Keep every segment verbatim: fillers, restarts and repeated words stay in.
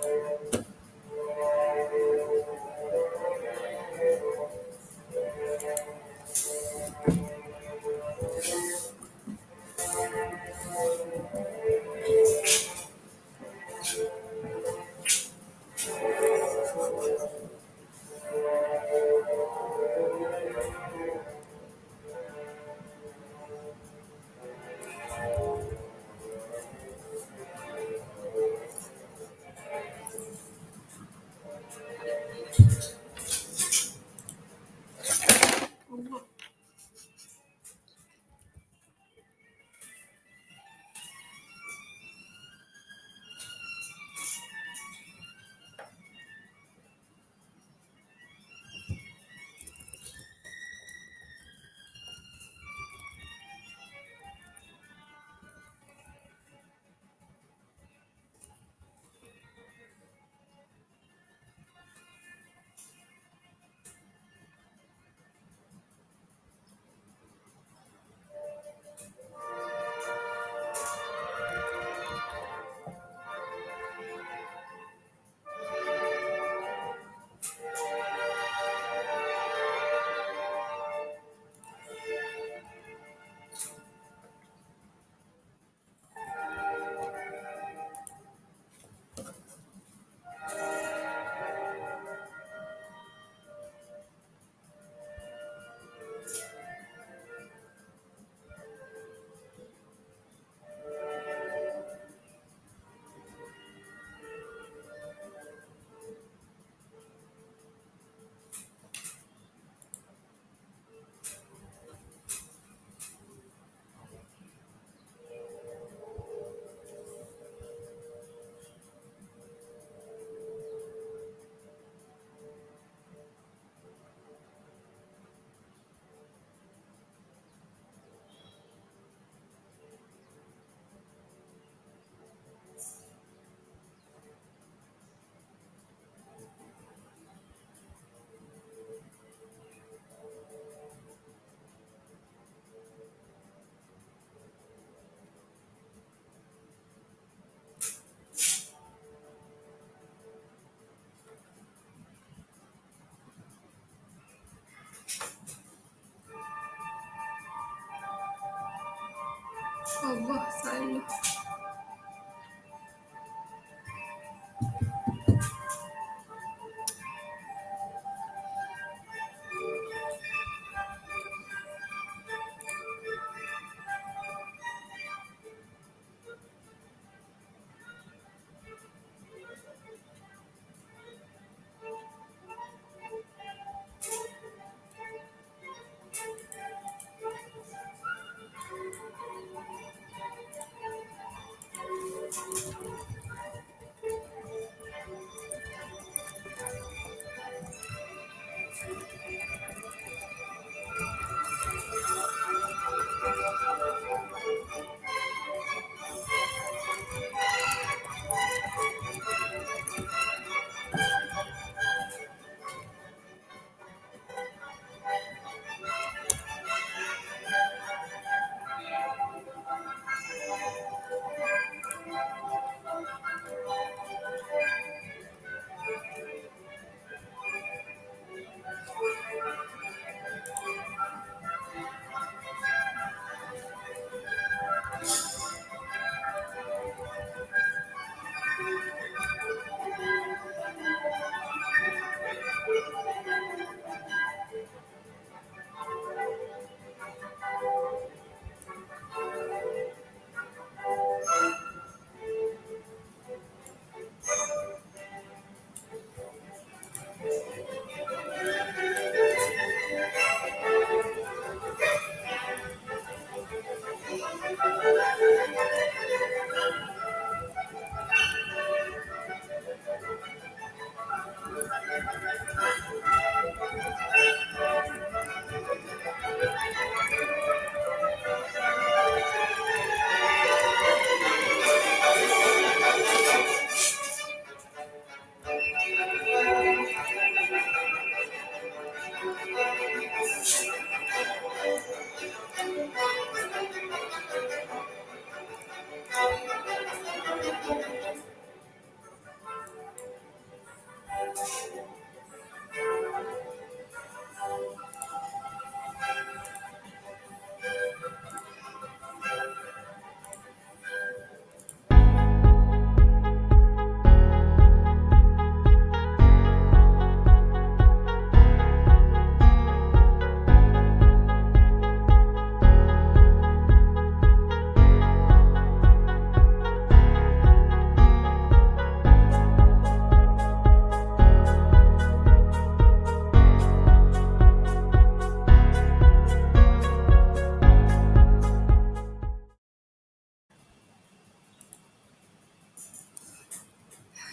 Allah saya.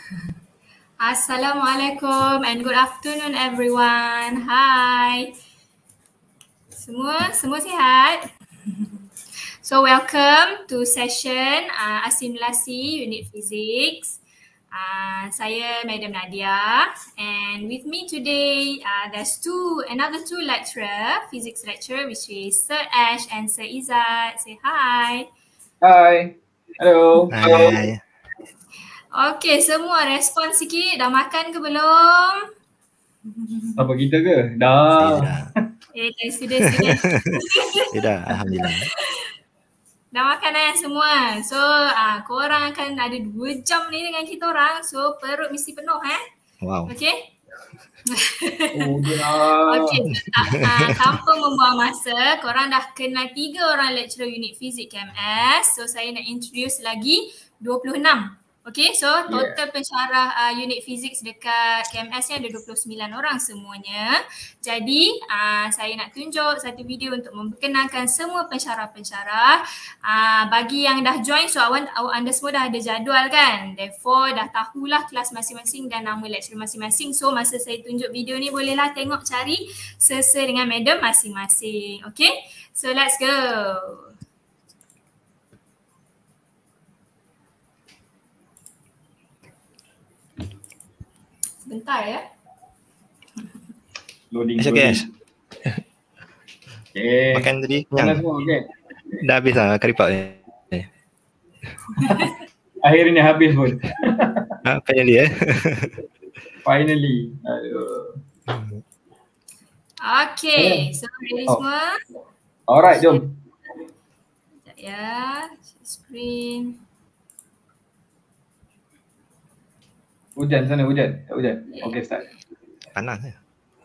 Assalamualaikum and good afternoon everyone. Hi. Semua, semua sihat? So welcome to session uh, asimilasi unit physics. Uh, saya Madam Nadia and with me today uh, there's two another two lecturer, physics lecturer, which is Sir Ash and Sir Izzat. Say hi. Hi. Hello. Hai. Okay, semua respon sikit. Dah makan ke belum? Apa kita ke? Saya Dah. dah. Eh, sudah, sudah. Saya dah, Alhamdulillah. Dah makan eh semua. So, uh, korang akan ada dua jam ni dengan kita orang. So, perut mesti penuh eh. Wow. Okay? Oh, dah. Okay, so, uh, tanpa membuang masa, korang dah kenal tiga orang lecturer unit fizik K M S. So, saya nak introduce lagi dua puluh enam. Okay, so total yeah. pensyarah uh, unit fizik dekat K M S ni ada dua puluh sembilan orang semuanya. Jadi uh, saya nak tunjuk satu video untuk memperkenalkan semua pensyarah-pensyarah. Uh, bagi yang dah join, so awak, awak anda semua dah ada jadual kan? Therefore dah tahulah kelas masing-masing dan nama lecturer masing-masing. So masa saya tunjuk video ni bolehlah tengok cari sesuai dengan madam masing-masing. Okay, so let's go. Bentar ya. Loading. It's okay, Ash. Okay. Makan tadi Makan kenyang. semua, okay. Dah habis lah kari pak ni. Akhirnya habis pun. Ha, finally eh. Finally. Aduh. Okay, so ready Oh. semua? Alright, jom. Sekejap ya, share screen. Hujan sana, hujan. Tak hujan. Okay, start. Panas eh.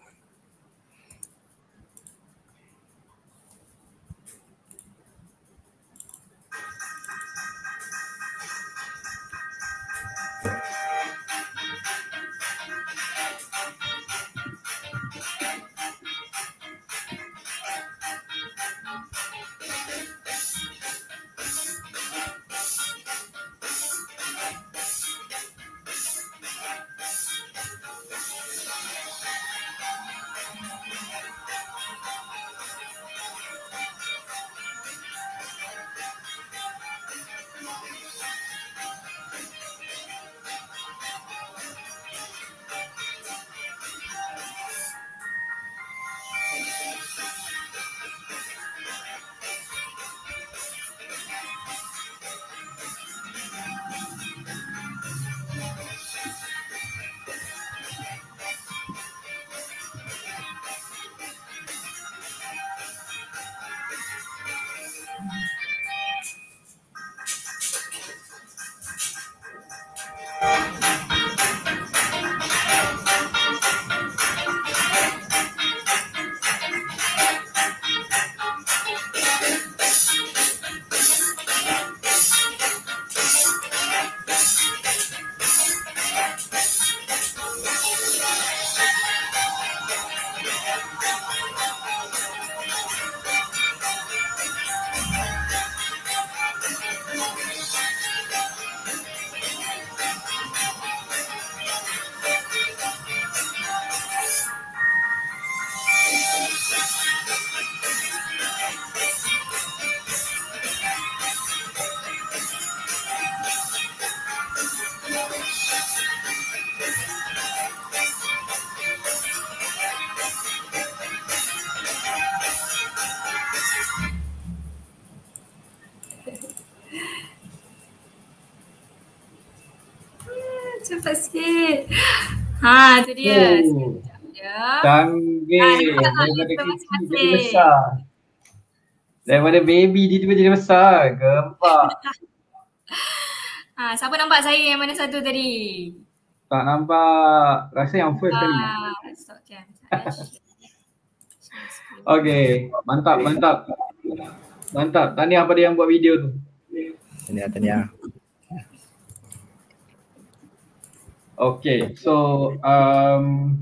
Cepat sikit. Ha, tu dia. Oh, Ya. canggih. Ah, nampak tak? Daripada Kita kecil masing-masing. jadi besar. Daripada baby dia tiba jadi besar. Gempak. Ha, siapa nampak saya yang mana satu tadi? Tak nampak. Rasa yang first kali. Ah, stop cam. Okay. Mantap, mantap. Mantap. Tahniah pada yang buat video tu. Tahniah, tahniah. Okay. So, um,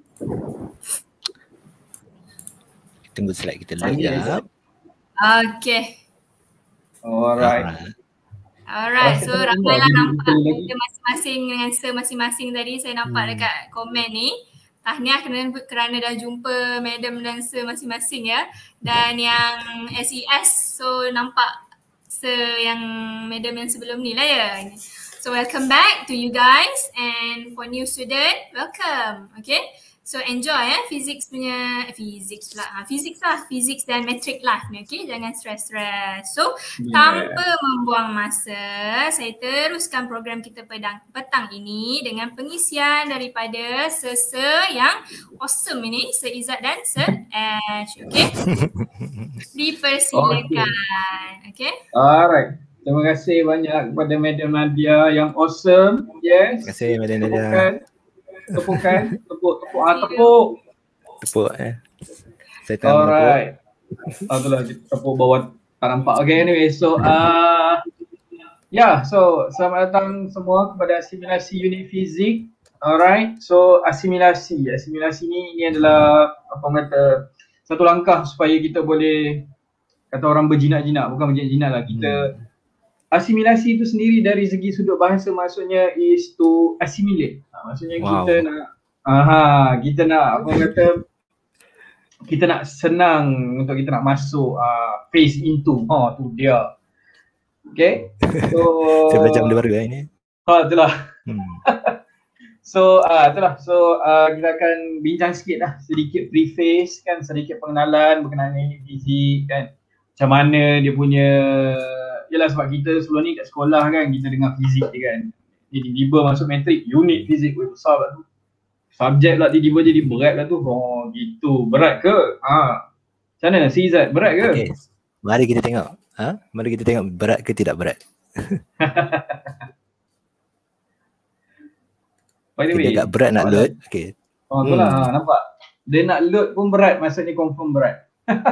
Tunggu slide kita dulu sekejap. Okay. alright. Ah, Alright, so Rasa ramailah tengok nampak video lagi. kita masing-masing dengan sir masing-masing tadi saya nampak Hmm. dekat komen ni. Tahniah kerana, kerana dah jumpa madam dan sir masing-masing ya. Dan yang S E S, so nampak sir yang madam yang sebelum ni lah ya. So welcome back to you guys, and for new student, welcome. Okay, so enjoy ya physics punya, eh, physics pula, ha, physics lah, physics dan metric life ni, okay, jangan stress-stress. So Yeah. tanpa membuang masa, saya teruskan program kita petang, petang ini dengan pengisian daripada Sir-Sir yang awesome ini, Sir Izzat dan Sir Ash, okay. Dipersilakan, okay. Alright. Terima kasih banyak kepada Madam Nadia yang awesome. Yes. Terima kasih Madam Nadia. Tepukan. Tepukan. Tepuk, tepuk. Ah, tepuk. Tepuk eh. Saya tak nak tepuk. Alright. Ah, itulah tepuk bawah tak nampak. Okay, anyway. So, uh, ya, yeah, so selamat datang semua kepada asimilasi unit fizik. Alright. So, asimilasi. Asimilasi ni, ini adalah apa orang kata, satu langkah supaya kita boleh, kata orang berjinak-jinak, bukan berjinak-jinak lah. Kita hmm. asimilasi itu sendiri dari segi sudut bahasa maksudnya is to assimilate. Ha, maksudnya wow. kita nak aha, kita nak apa kata kita nak senang untuk kita nak masuk uh, face into. Ha tu dia. Okay. So saya belajar benda baru lah ini. Ha itulah. Hmm. So ah uh, itulah. So uh, kita akan bincang sikit lah, sedikit preface kan, sedikit pengenalan berkenaan unit fizik kan. Macam mana dia punya, yalah sebab kita sebelum ni kat sekolah kan kita dengar fizik je kan. Jadi tiba masuk matrik, unit fizik pun besar lah tu. Subjek lah tiba-tiba jadi berat lah tu. Oh gitu, berat ke? Ha. Macam mana si Izzat, berat ke? Okay. Mari kita tengok. Ha? Mari kita tengok berat ke tidak berat. By the way, kita agak berat nak load. Okay. Oh tu lah, hmm. nampak. Dia nak load pun berat, maksudnya confirm berat.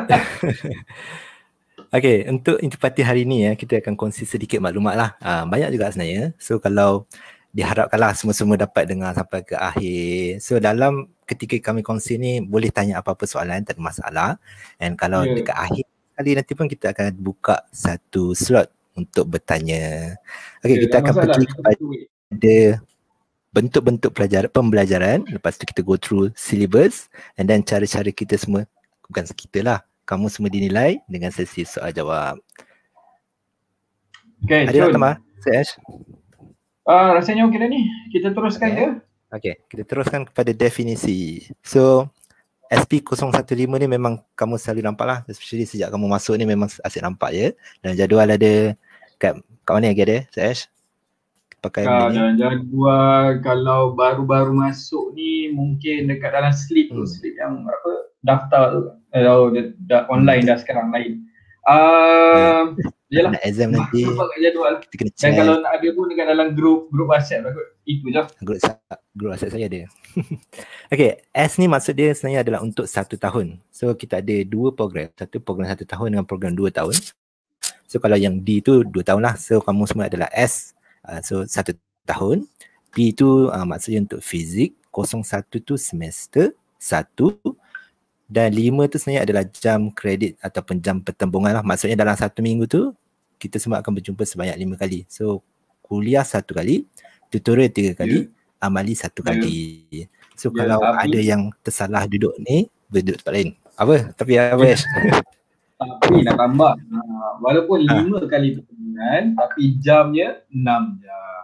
Okay, untuk intipati hari ni ya, kita akan kongsi sedikit maklumat lah. Ha, banyak juga sebenarnya. So kalau diharapkanlah semua-semua dapat dengar sampai ke akhir. So dalam ketika kami kongsi ni boleh tanya apa-apa soalan, tak ada masalah. And kalau yeah. dekat akhir kali nanti pun kita akan buka satu slot untuk bertanya. Okay, yeah, kita akan masalah. pergi kepada bentuk-bentuk pelajaran, pembelajaran. Lepas tu kita go through syllabus and then cara-cara kita semua, bukan kita lah, kamu semua dinilai dengan sesi soal jawab. Okay, ada nak tambah? Saya Ash? Uh, rasanya okey dah ni. Kita teruskan okay. je. Okay, kita teruskan kepada definisi. So, S P kosong satu lima ni memang kamu selalu nampak lah. Especially sejak kamu masuk ni memang asyik nampak je. Dan jadual ada kat, kat mana lagi ada? Saya Ash? Pakai uh, dan jadual kalau baru-baru masuk ni mungkin dekat dalam slip tu. Hmm. Slip yang apa? Daftar tu. Oh, dah, dah online dah sekarang lain. Uh, yeah. Yalah. Nak exam nanti. Jadual. Dan kalau nak ada pun dekat dalam grup grup WhatsApp lah kot. Itu je. Grup WhatsApp, grup WhatsApp saya ada. Okay, S ni maksud dia sebenarnya adalah untuk satu tahun. So kita ada dua program. Satu program satu tahun dengan program dua tahun. So kalau yang D tu dua tahun lah. So kamu semua adalah S. Uh, so satu tahun. P tu uh, maksudnya untuk fizik. kosong satu tu semester satu. Dan lima tu sebenarnya adalah jam kredit ataupun jam pertembungan lah. Maksudnya dalam satu minggu tu, kita semua akan berjumpa sebanyak lima kali. So, kuliah satu kali, tutorial tiga kali, yeah. amali satu yeah. kali. So, yeah, kalau tapi, ada yang tersalah duduk ni, berduduk tempat lain. Apa? Tapi apa? Tapi nak tambah, walaupun ha. lima kali pertemuan, tapi jamnya enam jam.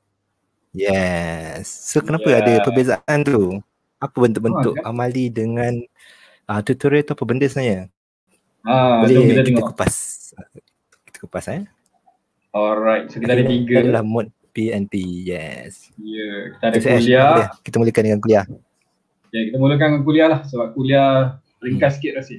Yes. So, kenapa yeah. ada perbezaan tu? Apa bentuk-bentuk oh, amali dengan Uh, tutorial tu apa benda sebenarnya? Ah, boleh kita, kita tengok. kupas. Kita kupas eh. Alright, so kita ada tiga. Kita adalah mode P N P, yes. Ya, yeah, kita ada kita kuliah. Ash, kita mulakan dengan kuliah. Ya, yeah, kita mulakan dengan kuliah lah sebab kuliah ringkas hmm. sikit rasa.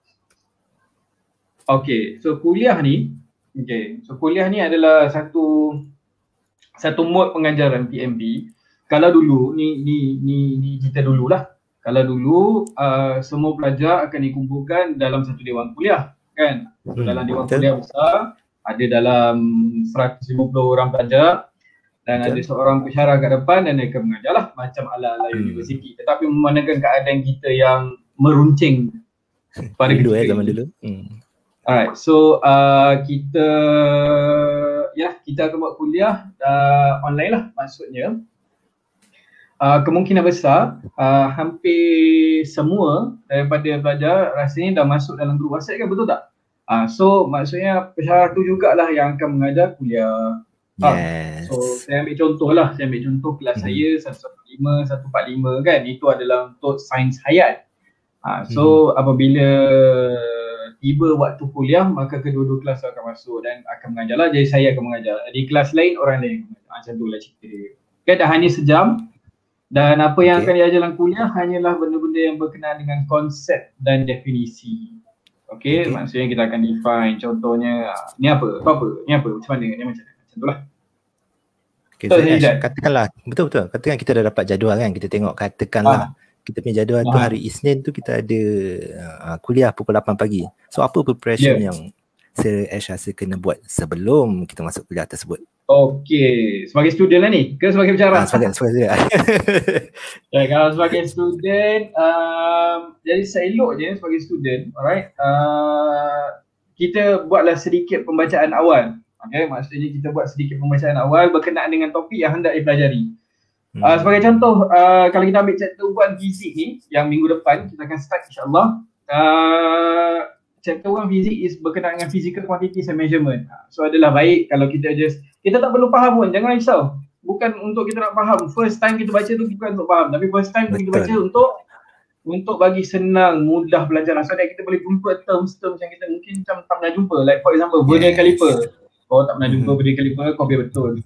Okay, so kuliah ni, okay, so kuliah ni adalah satu satu mode pengajaran P M P. Kalau dulu, ni ni ni ni kita dululah. Kalau dulu uh, semua pelajar akan dikumpulkan dalam satu dewan kuliah kan. So, hmm, dalam dewan betul. kuliah besar ada dalam seratus lima puluh orang pelajar dan betul. ada seorang pensyarah kat depan dan mereka mengajar lah macam ala-ala hmm. universiti. Tetapi memandangkan keadaan kita yang meruncing pada dulu ketika eh, zaman ini. dulu. Hmm. Alright, so uh, kita ya kita akan buat kuliah uh, online lah maksudnya. Uh, kemungkinan besar uh, hampir semua daripada pelajar rasanya dah masuk dalam grup WhatsApp kan, betul tak? Uh, so maksudnya pensyarah tu jugalah yang akan mengajar kuliah. Yes. So saya ambil contoh lah, saya ambil contoh kelas hmm. saya seratus lima, seratus empat puluh lima kan, itu adalah untuk sains hayat. Ha, so hmm. apabila tiba waktu kuliah maka kedua-dua kelas akan masuk dan akan mengajar lah, jadi saya akan mengajar. Di kelas lain orang lain akan mengajar. Macam tu lah cerita dia. Kan dah hanya sejam dan apa yang okay. akan diajar dalam kuliah hanyalah benda-benda yang berkenaan dengan konsep dan definisi. Okay, okay. Maksudnya kita akan define contohnya ni apa, apa apa, ni apa, macam mana, ni macam mana. Itulah. Okay, so Ash, katakanlah, betul-betul, katakan kita dah dapat jadual kan, kita tengok katakanlah ah. kita punya jadual ah. tu hari Isnin tu kita ada uh, kuliah pukul lapan pagi. So apa preparation yeah. yang Sir Ash rasa kena buat sebelum kita masuk kuliah tersebut? Okay, sebagai student lah ni ke sebagai pensyarah? Ah, sebagai student. Okay, kalau sebagai student, um, jadi seelok je sebagai student, alright, uh, kita buatlah sedikit pembacaan awal. Okay, maksudnya kita buat sedikit pembacaan awal berkenaan dengan topik yang hendak dipelajari. Hmm. Uh, sebagai contoh, uh, kalau kita ambil chapter one fizik ni, yang minggu depan kita akan start insyaAllah. Uh, chapter one fizik is berkenaan dengan physical quantities and measurement. Uh, so adalah baik kalau kita just, kita tak perlu faham pun, jangan risau. Bukan untuk kita nak faham, first time kita baca tu bukan untuk faham, tapi first time kita baca untuk untuk bagi senang, mudah belajar. So that kita boleh jumpa terms-terms yang kita mungkin macam tak pernah jumpa. Like for example, vernier yes. caliper. Kau tak pernah jumpa vernier caliper, kau biar betul.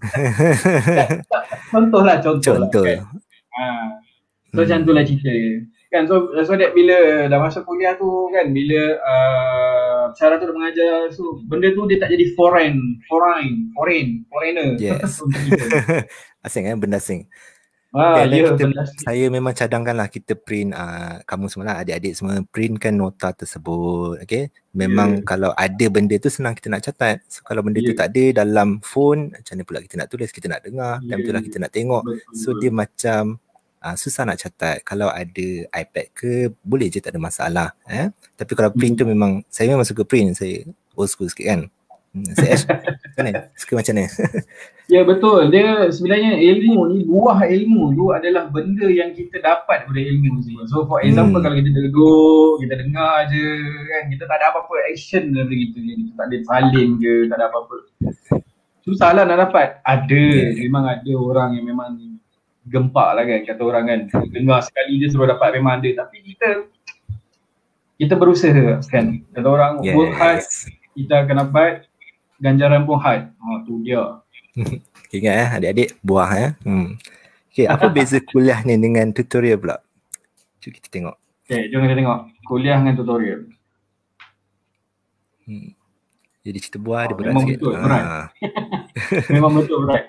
Contoh lah, contoh, contoh. Lah, kan? Ha. So hmm. macam tu lah cerita dia. Kan, so, so that bila dah masuk kuliah tu kan, bila uh, cara tu dah mengajar, so benda tu dia tak jadi foreign, foreign, foreign, foreigner. Yes. Asing kan, benda asing. Ah, okay, ya, kita, saya memang cadangkan lah kita print uh, kamu semua lah, adik-adik semua printkan nota tersebut. Okay, memang yeah. kalau ada benda tu senang kita nak catat. So kalau benda yeah. tu tak ada dalam phone, macam mana pula kita nak tulis, kita nak dengar, yeah. dan betul lah kita nak tengok. Betul, so betul. Dia macam uh, susah nak catat. Kalau ada iPad ke boleh je, tak ada masalah. Eh? Tapi kalau print hmm. tu memang, saya memang suka print, saya old school sikit kan. Saya Ash, macam mana? Suka macam mana? Ya betul, dia sebenarnya ilmu ni, buah ilmu tu adalah benda yang kita dapat daripada ilmu semua. So for example hmm. kalau kita duduk, kita dengar je kan, kita tak ada apa-apa action daripada kita, kita tak ada salin ke, tak ada apa-apa. Susah lah nak dapat. Ada, yeah. memang ada orang yang memang gempak lah kan, kata orang kan, dengar sekali dia suruh dapat, memang ada. Tapi kita, kita berusaha kan, kata orang yes. work hard, kita akan dapat ganjaran pun hard. Ha, tu dia. Ingat eh adik-adik, buah eh. Hmm. Okay, apa beza kuliah ni dengan tutorial pula? Cuba kita tengok. Okay, jom kita tengok kuliah dengan tutorial. Hmm. Jadi cerita buah oh, dia berat memang sikit. Betul, ha. berat. Memang betul berat.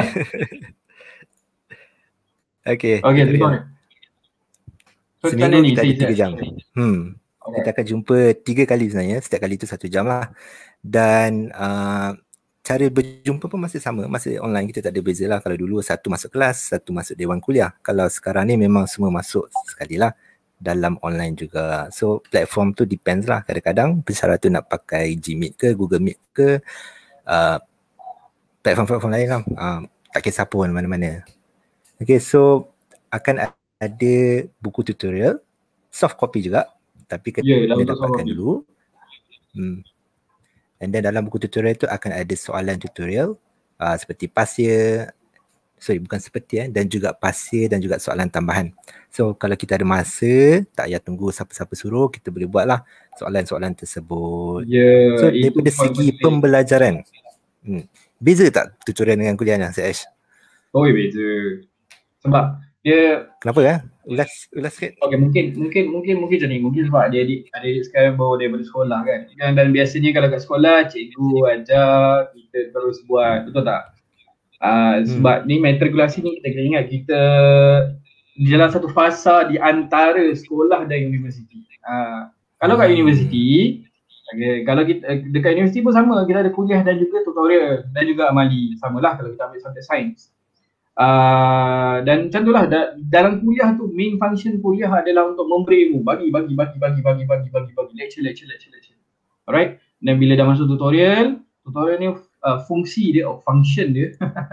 Okay. Okay, tutorial. So, seminggu kita ada tiga jam. Hmm. Okay. Kita akan jumpa tiga kali sebenarnya. Setiap kali tu satu jam lah. Dan uh, cara berjumpa pun masih sama, masih online, kita tak ada beza lah. Kalau dulu satu masuk kelas, satu masuk dewan kuliah. Kalau sekarang ni memang semua masuk sekali lah dalam online juga. So platform tu depends lah, kadang-kadang pensyarah tu nak pakai Gmeet ke, Google Meet ke, uh, platform-platform lain lah, uh, tak kisah pun mana-mana. Okay, so akan ada buku tutorial, soft copy juga, tapi kita yeah, dapatkan dulu. Hmm. And then dalam buku tutorial tu akan ada soalan tutorial uh, seperti pasir, sorry bukan seperti eh, dan juga pasir dan juga soalan tambahan. So kalau kita ada masa, tak payah tunggu siapa-siapa suruh, kita boleh buatlah soalan-soalan tersebut. Yeah, so daripada segi penting. Pembelajaran, hmm, beza tak tutorial dengan kuliahnya, Cik Ash? Oh beza. Sebab dia, kenapa eh? Ulas ulas sikit. Okey, mungkin mungkin mungkin mungkin macam ni. Mungkin sebab dia adik adik sekarang baru daripada sekolah kan. Dan, dan biasanya kalau kat sekolah cikgu ajar, kita terus buat, betul tak? Uh, hmm. Sebab ni matrikulasi ni kita kena ingat, kita di dalam satu fasa di antara sekolah dan universiti. Uh, kalau kat universiti, okay, kalau kita dekat universiti pun sama, kita ada kuliah dan juga tutorial dan juga amali. Samalah kalau kita ambil subjek sains. Uh, dan macam itulah da- dalam kuliah tu main function kuliah adalah untuk memberi ilmu, bagi bagi bagi bagi bagi bagi bagi bagi lecture lecture lecture lecture. Alright. Dan bila dah masuk tutorial, tutorial ni uh, fungsi dia, oh, function dia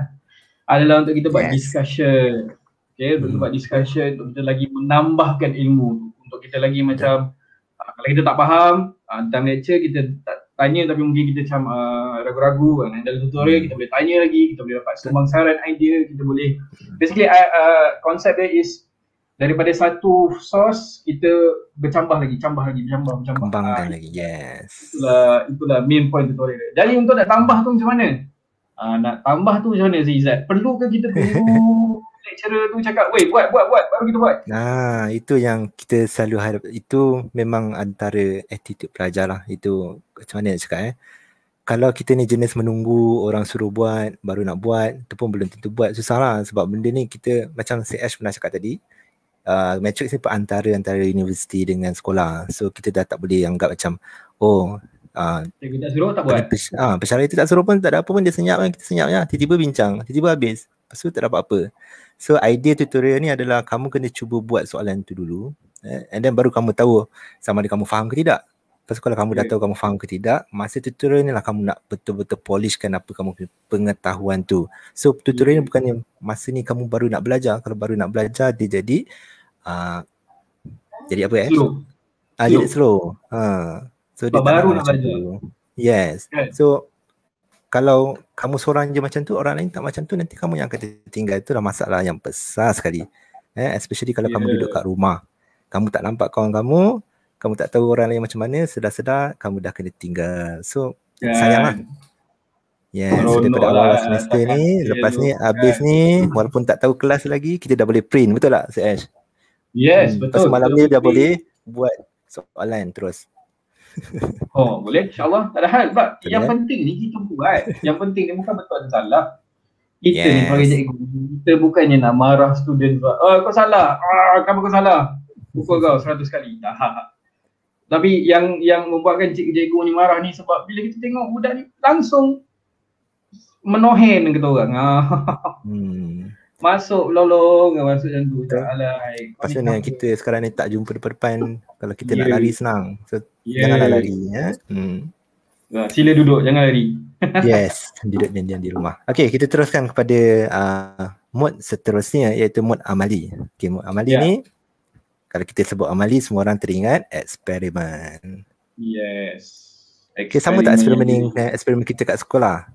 adalah untuk kita buat Yes. discussion. Okay, untuk kita Hmm. buat discussion, untuk kita lagi menambahkan ilmu, untuk kita lagi macam uh, kalau kita tak faham, uh, dalam lecture kita tak tanya tapi mungkin kita macam uh, ragu-ragu, dan dalam tutorial Hmm. kita boleh tanya lagi, kita boleh dapat sumbang saran idea, kita boleh basically uh, uh, konsep dia is daripada satu source kita bercambah lagi, cambah lagi, bercambah, bercambah. Kembangkan Ah, lagi. Yes. itulah itulah main point tutorial dia. Jadi untuk nak tambah tu macam mana? Ah, nak tambah tu macam mana Zizat? Perlu ke kita tunggu lecturer tu cakap, "Weh, buat buat buat," baru kita buat? Nah, itu yang kita selalu harap. Itu memang antara attitude pelajar lah. Itu macam mana nak cakap eh. Kalau kita ni jenis menunggu orang suruh buat, baru nak buat, itu pun belum tentu buat. Susah lah sebab benda ni kita, macam C H pernah cakap tadi, uh, matrix ni perantara antara universiti dengan sekolah. So kita dah tak boleh anggap macam, oh, uh, Cikgu tak suruh tak buat. Pes, ah, pesyarah itu tak suruh pun tak ada apa pun, dia senyap kan, kita senyap je. Tiba-tiba bincang, tiba-tiba habis. Lepas tu tak dapat apa. So idea tutorial ni adalah kamu kena cuba buat soalan tu dulu, eh, and then baru kamu tahu sama ada kamu faham ke tidak. Lepas tu kalau kamu dah Yeah. tahu kamu faham ke tidak, masa tutorial ni lah kamu nak betul-betul polishkan apa kamu punya pengetahuan tu. So tutorial ni bukannya masa ni kamu baru nak belajar. Kalau baru nak belajar dia jadi uh, jadi apa eh? Slow. Ah, Slow. jadi slow. Ha. So dia Sebab tak baru nak nak macam belajar. tu. Yes. Kan? So kalau kamu seorang je macam tu, orang lain tak macam tu, nanti kamu yang akan tertinggal. Itulah masalah yang besar sekali. Eh, especially kalau yeah. kamu duduk kat rumah. Kamu tak nampak kawan kamu, kamu tak tahu orang lain macam mana, sedar-sedar kamu dah kena tinggal. So Kan? sayanglah. Yeah, so Seronok daripada awal lah, semester takkan ni, fail lepas tu, ni habis kan? ni, walaupun tak tahu kelas lagi, kita dah boleh print. Betul tak, C H? Yes, Hmm, betul. Lepas malam betul, ni betul. dah boleh buat soalan terus. Oh, boleh, insyaAllah. Tak ada hal. Sebab Betul, yang ya? penting ni kita buat. Yang penting ni bukan betul ada salah. Kita ni Yes. sebagai cikgu, kita bukannya nak marah student buat, oh kau salah, ah, kamu kau salah, pukul kau seratus kali. Tak. Tapi yang yang membuatkan cikgu-cikgu ni marah ni sebab bila kita tengok budak ni langsung menohen kata orang. Hmm. Masuk lolong, masuk macam tu. Betul. Alai. Lepas tu ni yang kita sekarang ni tak jumpa depan-depan. Kalau kita Yeah. nak lari senang. So Yeah. janganlah lari ya. Hmm. Nah, sila duduk, jangan lari. Yes, duduk diam-diam di rumah. Okey, kita teruskan kepada uh, mod seterusnya iaitu mod amali. Okey, mod amali Yeah. ni kalau kita sebut amali semua orang teringat eksperimen. Yes. Okey, sama tak eksperimen ni yang- dengan eksperimen kita kat sekolah?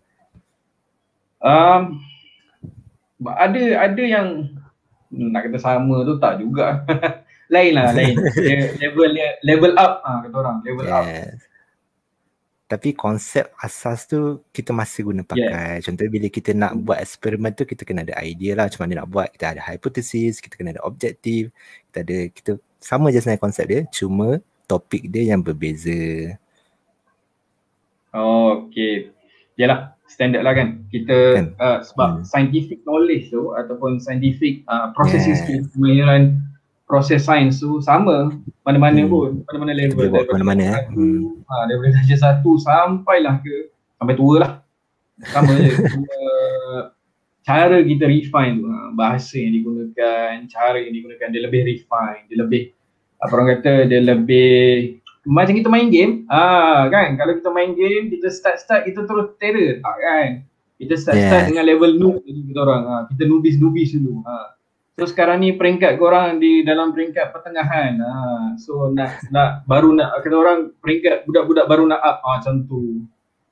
Um, ada ada yang nak kata sama tu tak juga. Lain lah, lain. Dia level dia level up ah kata orang, level up. Yes. Tapi konsep asas tu kita masih guna pakai. Yeah. Contohnya bila kita nak buat eksperimen tu kita kena ada idea lah macam mana nak buat. Kita ada hipotesis, kita kena ada objektif, kita ada kita sama je sebenarnya konsep dia, cuma topik dia yang berbeza. Oh, okey. Yalah, standard lah kan. Kita Kan? uh, sebab Hmm. scientific knowledge tu ataupun scientific uh, processing Yes. skill, kemahiran proses sains tu sama mana-mana Hmm. pun, mana-mana level. Boleh buat Daripada mana-mana, eh. satu, Hmm. ha, daripada darjah satu sampailah ke sampai tua lah. Sama je. Cuma cara kita refine tu, ha, bahasa yang digunakan, cara yang digunakan dia lebih refine, dia lebih apa orang kata dia lebih macam kita main game, ah kan, kalau kita main game kita start-start kita terus terror, tak kan? Kita start-start Yes. dengan level noob tadi kita orang, ha, kita noobis-noobis dulu. Ha. So sekarang ni peringkat korang di dalam peringkat pertengahan. Ha. So nak nak baru nak kata orang peringkat budak-budak baru nak up, ha, macam tu.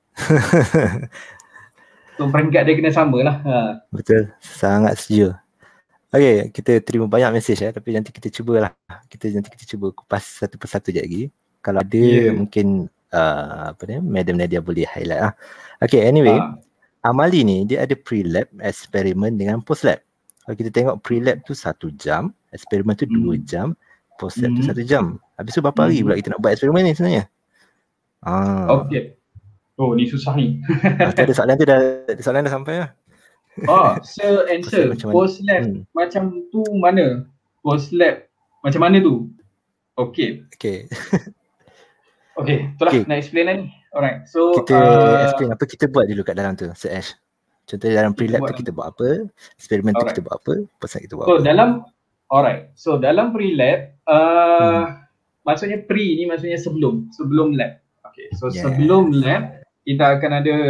So peringkat dia kena samalah. Ha. Betul, sangat setuju. Okay, kita terima banyak mesej eh, tapi nanti kita cubalah. Kita nanti kita cuba kupas satu persatu je lagi. Kalau ada Yeah. mungkin uh, apa ni, Madam Nadia boleh highlight lah. Okay, anyway, Ha. amali ni dia ada pre-lab, eksperimen dengan post-lab. Kalau kita tengok pre-lab tu satu jam, eksperimen tu dua Hmm. jam, post-lab tu Hmm. satu jam. Habis tu berapa hari Hmm. pula kita nak buat eksperimen ni sebenarnya? Ah, Okey. Oh ni susah ni. ah, tu ada soalan tu dah, soalan dah sampai lah. Oh, sir and sir, Post-lab macam mana? post lab Hmm. macam tu mana? Post lab macam mana tu? Okey. Okay, Okey, itulah Okay. nak explain lah ni. Alright. So kita uh, explain apa kita buat dulu kat dalam tu, Sir Ash. Contohnya dalam pre-lab buat tu kita buat apa, eksperimen tu Alright. kita buat apa, post-lab kita buat so apa. dalam alright. So dalam pre-lab uh, Hmm. maksudnya pre ni maksudnya sebelum, sebelum lab. Okey. So Yeah. sebelum lab kita akan ada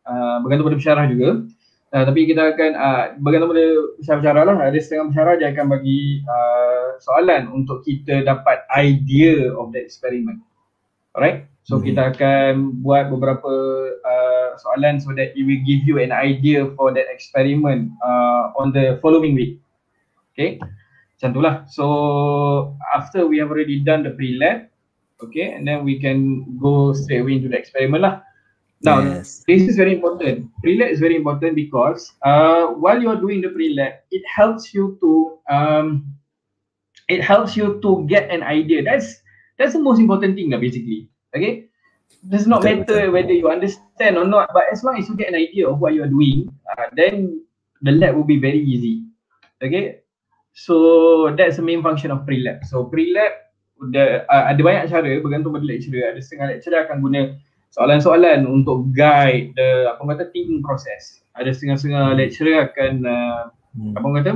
uh, bergantung pada pensyarah juga. Uh, tapi kita akan uh, bergantung pada pensyarah lah. Ada setengah pensyarah dia akan bagi uh, soalan untuk kita dapat idea of the experiment. Alright, so hmm. kita akan buat beberapa uh, soalan so that it will give you an idea for that experiment uh, on the following week. Okay, macam tu lah. So after we have already done the pre-lab, okay, and then we can go straight away into the experiment lah. Now, yes. This is very important. Pre-lab is very important because uh, while you are doing the pre-lab, it helps you to um, it helps you to get an idea. That's That's the most important thing lah basically, okay? Does not betul, matter betul. whether you understand or not, but as long as you get an idea of what you are doing, uh, then the lab will be very easy, okay? So that's the main function of pre-lab. So pre-lab, the, uh, ada banyak cara bergantung pada lecturer. Ada setengah lecturer akan guna soalan-soalan untuk guide the apa kata thinking process. Ada setengah-setengah lecturer akan uh, hmm. apa kata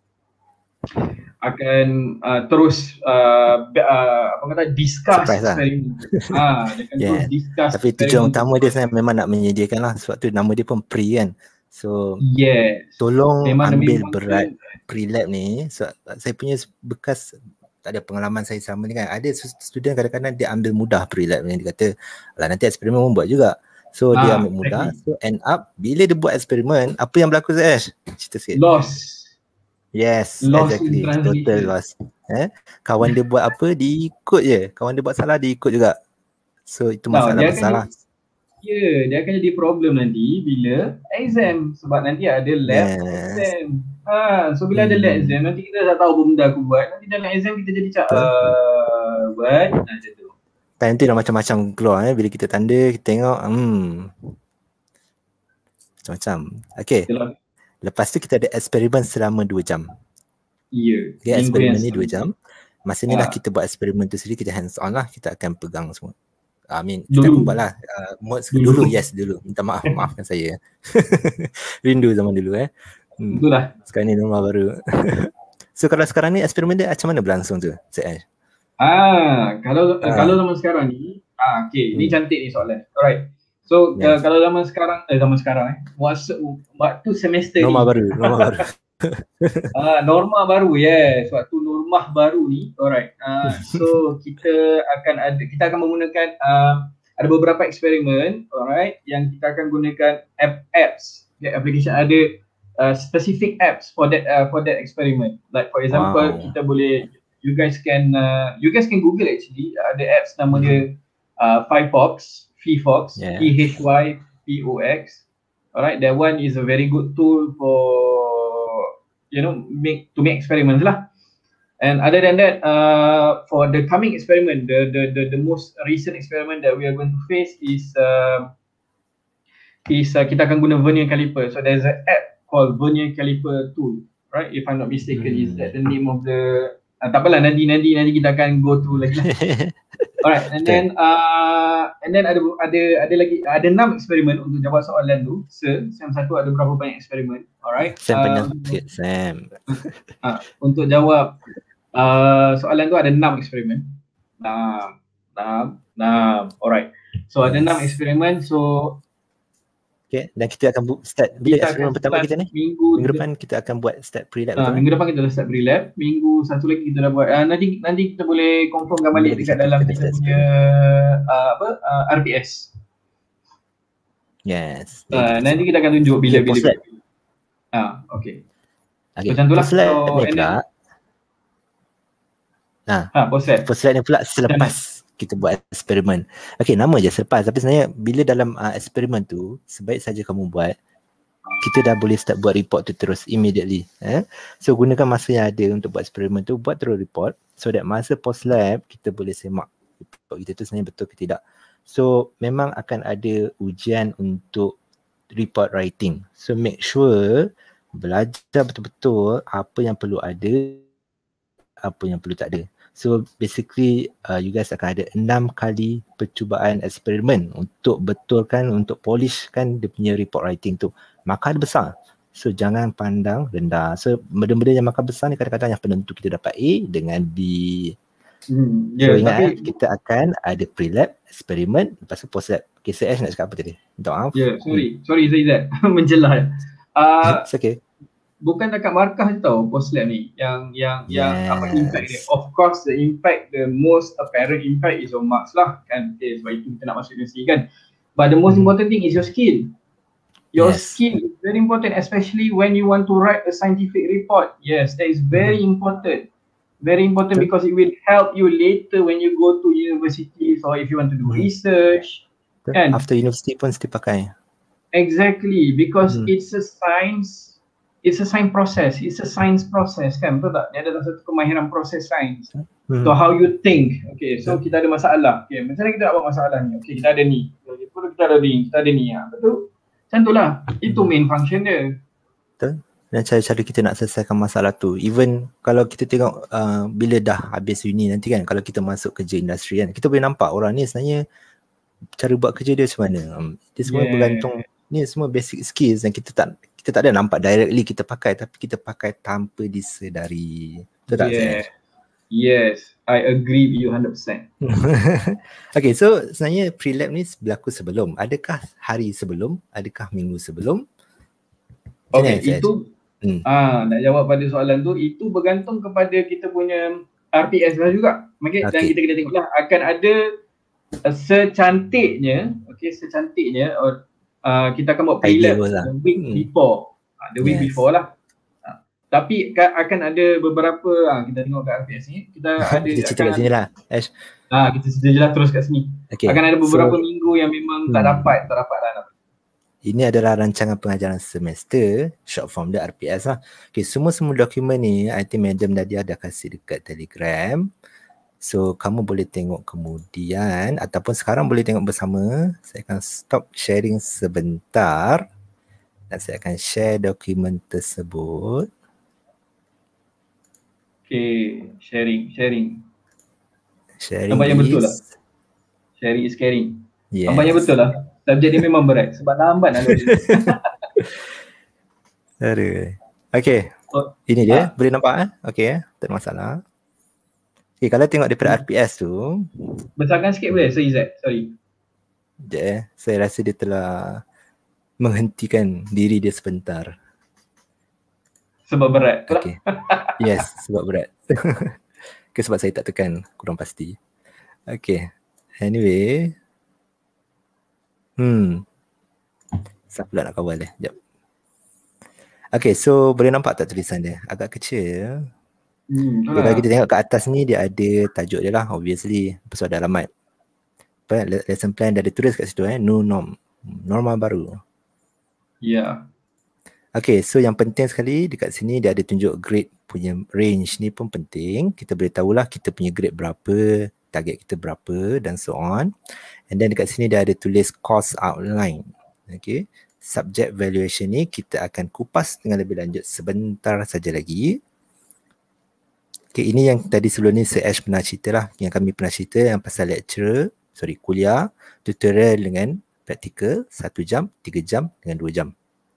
akan uh, terus uh, uh, apa kata discuss eksperimen. Ah, dia akan yeah. terus discuss. Tapi tujuan utama dia sebenarnya memang nak menyediakan lah, sebab tu nama dia pun pre kan. So yes. tolong memang ambil berat pre-lab ni. So, saya punya bekas tak ada pengalaman saya sama ni kan. Ada student kadang-kadang dia ambil mudah pre-lab ni, dia kata lah nanti eksperimen pun buat juga. So ah, dia ambil mudah. So end up bila dia buat eksperimen, apa yang berlaku Zash? Cerita sikit. Loss. Yes, lost exactly. Total loss. Eh? Kawan dia buat apa, dia ikut je. Kawan dia buat salah, dia ikut juga. So itu masalah no, besar lah. Ya, yeah, dia akan jadi problem nanti bila exam. Sebab nanti ada lab yes. exam. Ha, so bila hmm. ada lab exam, nanti kita tak tahu apa benda aku buat. Nanti dalam exam kita jadi cak, uh, buat macam tu. Nanti dah macam-macam keluar eh. Bila kita tanda, kita tengok. Hmm. Macam-macam. Okay. Itulah. Lepas tu kita ada eksperimen selama dua jam. Ya. Yeah. Okay, eksperimen ni dua jam. Masa ni lah kita buat eksperimen tu sendiri, kita hands on lah. Kita akan pegang semua. I mean, kita akan buat lah. Uh, dulu. dulu, yes dulu. Minta maaf, maafkan saya. Rindu zaman dulu eh. Hmm. Itulah. Sekarang ni normal baru. So kalau sekarang ni eksperimen dia macam mana berlangsung tu? Ah, kalau ah. kalau zaman sekarang ni, ah, okay, hmm. ni cantik ni soalan. Alright. So yes. uh, kalau zaman sekarang, eh zaman sekarang eh, waktu, waktu semester norma ni, baru, norma baru. uh, norma baru, yes, waktu normah baru ni, alright. Uh, so kita akan ada, kita akan menggunakan uh, ada beberapa eksperimen, alright, yang kita akan gunakan app apps, yeah, application ada uh, specific apps for that uh, for that experiment. Like for example, wow. kita boleh, you guys can, uh, you guys can Google actually, ada apps nama hmm. dia uh, Phyphox. Phyphox, yeah. P H Y P O X. Alright, that one is a very good tool for, you know, make to make experiments lah. And other than that, uh, for the coming experiment, the, the the the most recent experiment that we are going to face is uh, is uh, kita akan guna vernier caliper. So there's an app called vernier caliper tool, right? If I'm not mistaken, hmm. is that the name of the? Uh, tak apalah, nanti nanti nanti kita akan go through lagi. Alright, and then uh, and then ada ada ada lagi ada enam eksperimen untuk jawab soalan tu. Sir, Sam satu ada berapa banyak eksperimen? Alright. Sam penyakit, um, Sam. Uh, untuk jawab uh, soalan tu ada enam eksperimen. Enam, enam, enam. Alright. So ada enam eksperimen. So okay, dan kita akan start bila eksperimen pertama kita ni? Minggu, minggu depan kita akan buat start pre-lab. Uh, minggu depan kita dah start pre-lab. Minggu satu lagi kita dah buat. Uh, nanti nanti kita boleh confirmkan balik dekat dalam kita punya uh, apa uh, R P S. Yes. Uh, nanti kita akan tunjuk bila bila. bila. Ah, uh, okey. Okay. Macam tu lah. So, ni pula. Ha, ha post-lab. Post-lab ni pula selepas kita buat eksperimen. Okey, nama je selepas, tapi sebenarnya bila dalam uh, eksperimen tu, sebaik saja kamu buat, kita dah boleh start buat report tu terus immediately. Eh? So gunakan masa yang ada untuk buat eksperimen tu, buat terus report, so that masa post lab kita boleh semak report kita tu sebenarnya betul ke tidak. So memang akan ada ujian untuk report writing. So make sure belajar betul-betul apa yang perlu ada, apa yang perlu tak ada. So basically uh, you guys akan ada enam kali percubaan eksperimen untuk betulkan, untuk polishkan dia punya report writing tu. Markah dia besar. So jangan pandang rendah. So benda-benda yang markah besar ni kadang-kadang yang penentu kita dapat A dengan B. Hmm, yeah, so ingat tapi... kita akan ada pre-lab, eksperimen, lepas tu post-lab. Okay, so Ash nak cakap apa tadi? Minta maaf. Ya, yeah, sorry. Hmm. Sorry Zaizat. Menjelah. Uh, It's okay. Bukan dekat markah je tau post lab ni yang yang yes. yang apa impact dia. Of course the impact, the most apparent impact is on marks lah kan. Okay, sebab itu kita nak masuk universiti kan. But the most hmm. important thing is your skill. Your yes. skill is very important, especially when you want to write a scientific report. Yes, that is very hmm. important. Very important so, because it will help you later when you go to universities or if you want to do hmm. research. So, and after university pun still pakai. Exactly, because hmm. it's a science. It's a science process. It's a science process kan, betul tak? Dia adalah satu kemahiran proses sains. Hmm. So how you think. Okay, so kita ada masalah. Okay, macam mana kita nak buat masalah ni? Okay, kita ada ni. Okay, kita ada ni, kita ada ni. Ya. Betul? Macam tu lah. Itu main function dia. Betul. Dan cara-cara kita nak selesaikan masalah tu. Even kalau kita tengok uh, bila dah habis uni nanti kan, kalau kita masuk kerja industri kan, kita boleh nampak orang ni sebenarnya cara buat kerja dia macam mana. Um, dia semua yeah. bergantung, ni semua basic skills yang kita tak kita tak ada nampak directly kita pakai, tapi kita pakai tanpa disedari. Betul tak? Yeah. Yes, I agree with you one hundred percent. Okay, so sebenarnya pre-lab ni berlaku sebelum. Adakah hari sebelum? Adakah minggu sebelum? Okay, okay itu hmm. ah, nak jawab pada soalan tu, itu bergantung kepada kita punya R P S lah juga. Okay, okay. Dan kita kena tengoklah akan ada uh, secantiknya, okay, secantiknya or Uh, kita akan buat pre-lab lah. the week hmm. before. Uh, the week yes. before lah. Uh, tapi ka- akan ada beberapa, uh, kita tengok kat R P S ni, kita ada kita cerita kat sini lah. Ash. Uh, kita cerita je lah terus kat sini. Okay. Akan ada beberapa so, minggu yang memang hmm. tak dapat, tak dapat lah. Ini adalah rancangan pengajaran semester, short form dia R P S lah. Okay, semua-semua dokumen ni, I think Madam Nadia ada kasih dekat Telegram. So, kamu boleh tengok kemudian ataupun sekarang boleh tengok bersama. Saya akan stop sharing sebentar dan saya akan share dokumen tersebut. Okay, sharing, sharing. Sharing Nampaknya is... betul lah. Sharing is caring. Yes. Nampaknya betul lah. Subjek ni memang berat sebab lambat nak lulus. Okay, oh, ini dia. Ha. Boleh nampak eh? Okay, tak ada masalah. Okay, kalau tengok daripada R P S tu, besarkan sikit boleh? Sorry Zat, sorry. Sekejap eh, saya rasa dia telah menghentikan diri dia sebentar. Sebab berat. Okay. Yes, sebab berat. Okay, sebab saya tak tekan, kurang pasti. Okay, anyway. Hmm. Siapa pula nak kawal eh? Sekejap. Okay, so boleh nampak tak tulisan dia? Agak kecil. Hmm, okay, kalau kita tengok kat atas ni dia ada tajuk dia lah, obviously. Lepas ada alamat. Apa, lesson plan dia ada tulis kat situ eh, new norm. Norma baru. Ya. Yeah. Okay, so yang penting sekali dekat sini dia ada tunjuk grade punya range ni pun penting. Kita boleh tahulah kita punya grade berapa, target kita berapa dan so on. And then dekat sini dia ada tulis course outline. Okay. Subject valuation ni kita akan kupas dengan lebih lanjut sebentar saja lagi. Okay, ini yang tadi sebelum ni Sir Ash pernah cerita lah, yang kami pernah cerita yang pasal lecturer, sorry kuliah, tutorial dengan praktikal, satu jam, tiga jam dengan dua jam.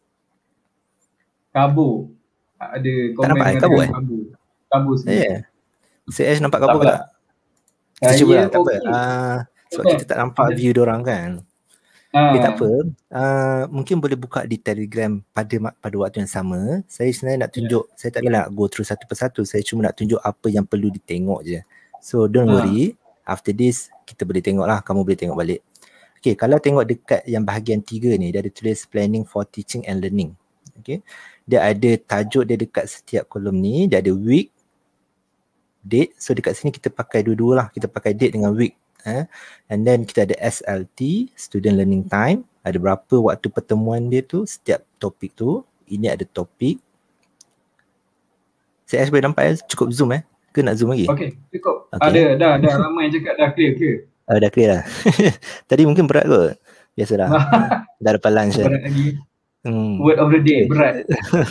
Kabur. Ada komen tak nampak dengan kabur eh? Kabur. Kabur sini. Yeah. Sir Ash nampak kabur tak? tak? Kita uh, cuba yeah, lah, tak okay. apa. Uh, sebab okay. kita tak nampak okay. view diorang kan. Uh. Okay, tak apa. Uh, mungkin boleh buka di Telegram pada pada waktu yang sama. Saya sebenarnya nak tunjuk, yeah. saya tak nak go through satu persatu. Saya cuma nak tunjuk apa yang perlu ditengok je. So don't uh. worry. After this, kita boleh tengok lah. Kamu boleh tengok balik. Okay, kalau tengok dekat yang bahagian tiga ni, dia ada tulis planning for teaching and learning. Okay. Dia ada tajuk dia dekat setiap kolom ni. Dia ada week, date. So dekat sini kita pakai dua-dua lah. Kita pakai date dengan week. Eh? And then kita ada S L T, student learning time. Ada berapa waktu pertemuan dia tu, setiap topik tu. Ini ada topik. Saya boleh nampak ya? Cukup zoom eh? Ke nak zoom lagi? Okay, cukup. Okay. Ada, dah, dah ramai cakap dah clear, clear. Oh, dah clear lah. Tadi mungkin berat kot. Biasalah. Dah lepas lunch kan. Berat lagi. Hmm. Word of the day, berat.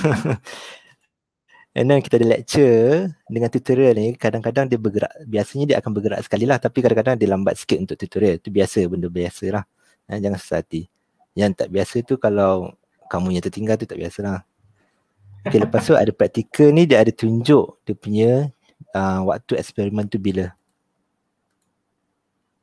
And then kita ada lecture dengan tutorial ni, kadang-kadang dia bergerak, biasanya dia akan bergerak sekali lah, tapi kadang-kadang dia lambat sikit untuk tutorial. Itu biasa, benda biasa lah. Ha, jangan susah hati. Yang tak biasa tu kalau kamu yang tertinggal tu tak biasa lah. Okay, lepas tu ada praktikal ni, dia ada tunjuk dia punya uh, waktu eksperimen tu bila.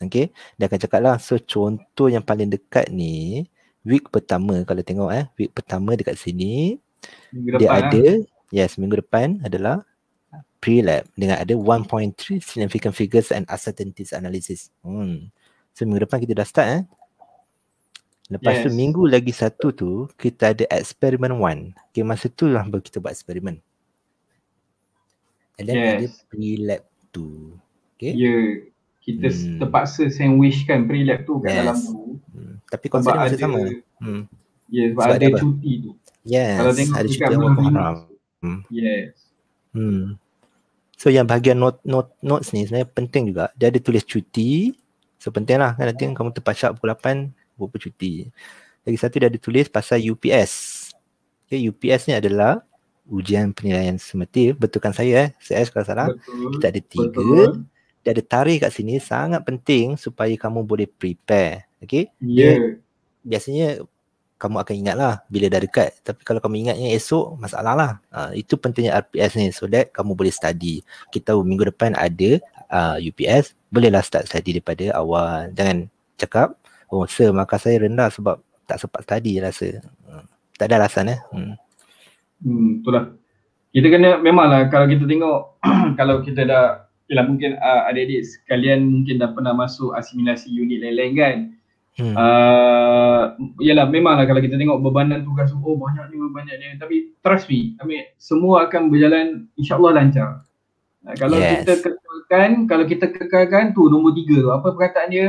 Okay, dia akan cakap lah. So contoh yang paling dekat ni, week pertama kalau tengok eh, week pertama dekat sini, Minggu dia depan ada, lah. yes, minggu depan adalah pre-lab dengan ada one point three significant figures and uncertainties analysis. Hmm. So minggu depan kita dah start eh. Lepas Yes. tu minggu lagi satu tu kita ada experiment one. Okay, masa tu lah baru kita buat eksperimen. And then Yes. ada pre-lab two. Okay. Ya, yeah. kita Hmm. terpaksa sandwichkan pre-lab tu kat Yes. dalam tu. Hmm. Tapi konsep Sebab dia masih ada, sama. Hmm. ya, sebab, Sebab ada ada apa? cuti tu. Yes, Kalau tengok ada dekat cuti awal bulan lima. Muharram. Hmm. Yes. Hmm. So yang bahagian note, note, notes ni sebenarnya penting juga. Dia ada tulis cuti. So penting lah kan, nanti kamu terpasyak pukul lapan berapa cuti. Lagi satu dia ada tulis pasal U P S. Okay, U P S ni adalah ujian penilaian summative. Betulkan saya eh, saya kalau salah. Betul. Kita ada tiga. Betul. Dia ada tarikh kat sini, sangat penting supaya kamu boleh prepare. Okay. Ya. Yeah. Biasanya kamu akan ingat lah bila dah dekat. Tapi kalau kamu ingatnya esok, masalah lah. Uh, itu pentingnya R P S ni, so that kamu boleh study. Kita tahu minggu depan ada uh, U P S, bolehlah start study daripada awal. Jangan cakap, oh sir markah saya rendah sebab tak sempat study rasa. Uh, tak ada alasan eh. Hmm. Hmm, itulah. Kita kena, memanglah kalau kita tengok, kalau kita dah, yalah mungkin uh, adik-adik sekalian mungkin dah pernah masuk asimilasi unit lain-lain kan. Hmm. Uh, yalah memanglah kalau kita tengok bebanan tugas, oh banyak ni banyak ni, tapi trust me, I mean, semua akan berjalan insyaAllah lancar. Uh, kalau yes. kita kekalkan, kalau kita kekalkan tu nombor tiga tu, apa perkataan dia?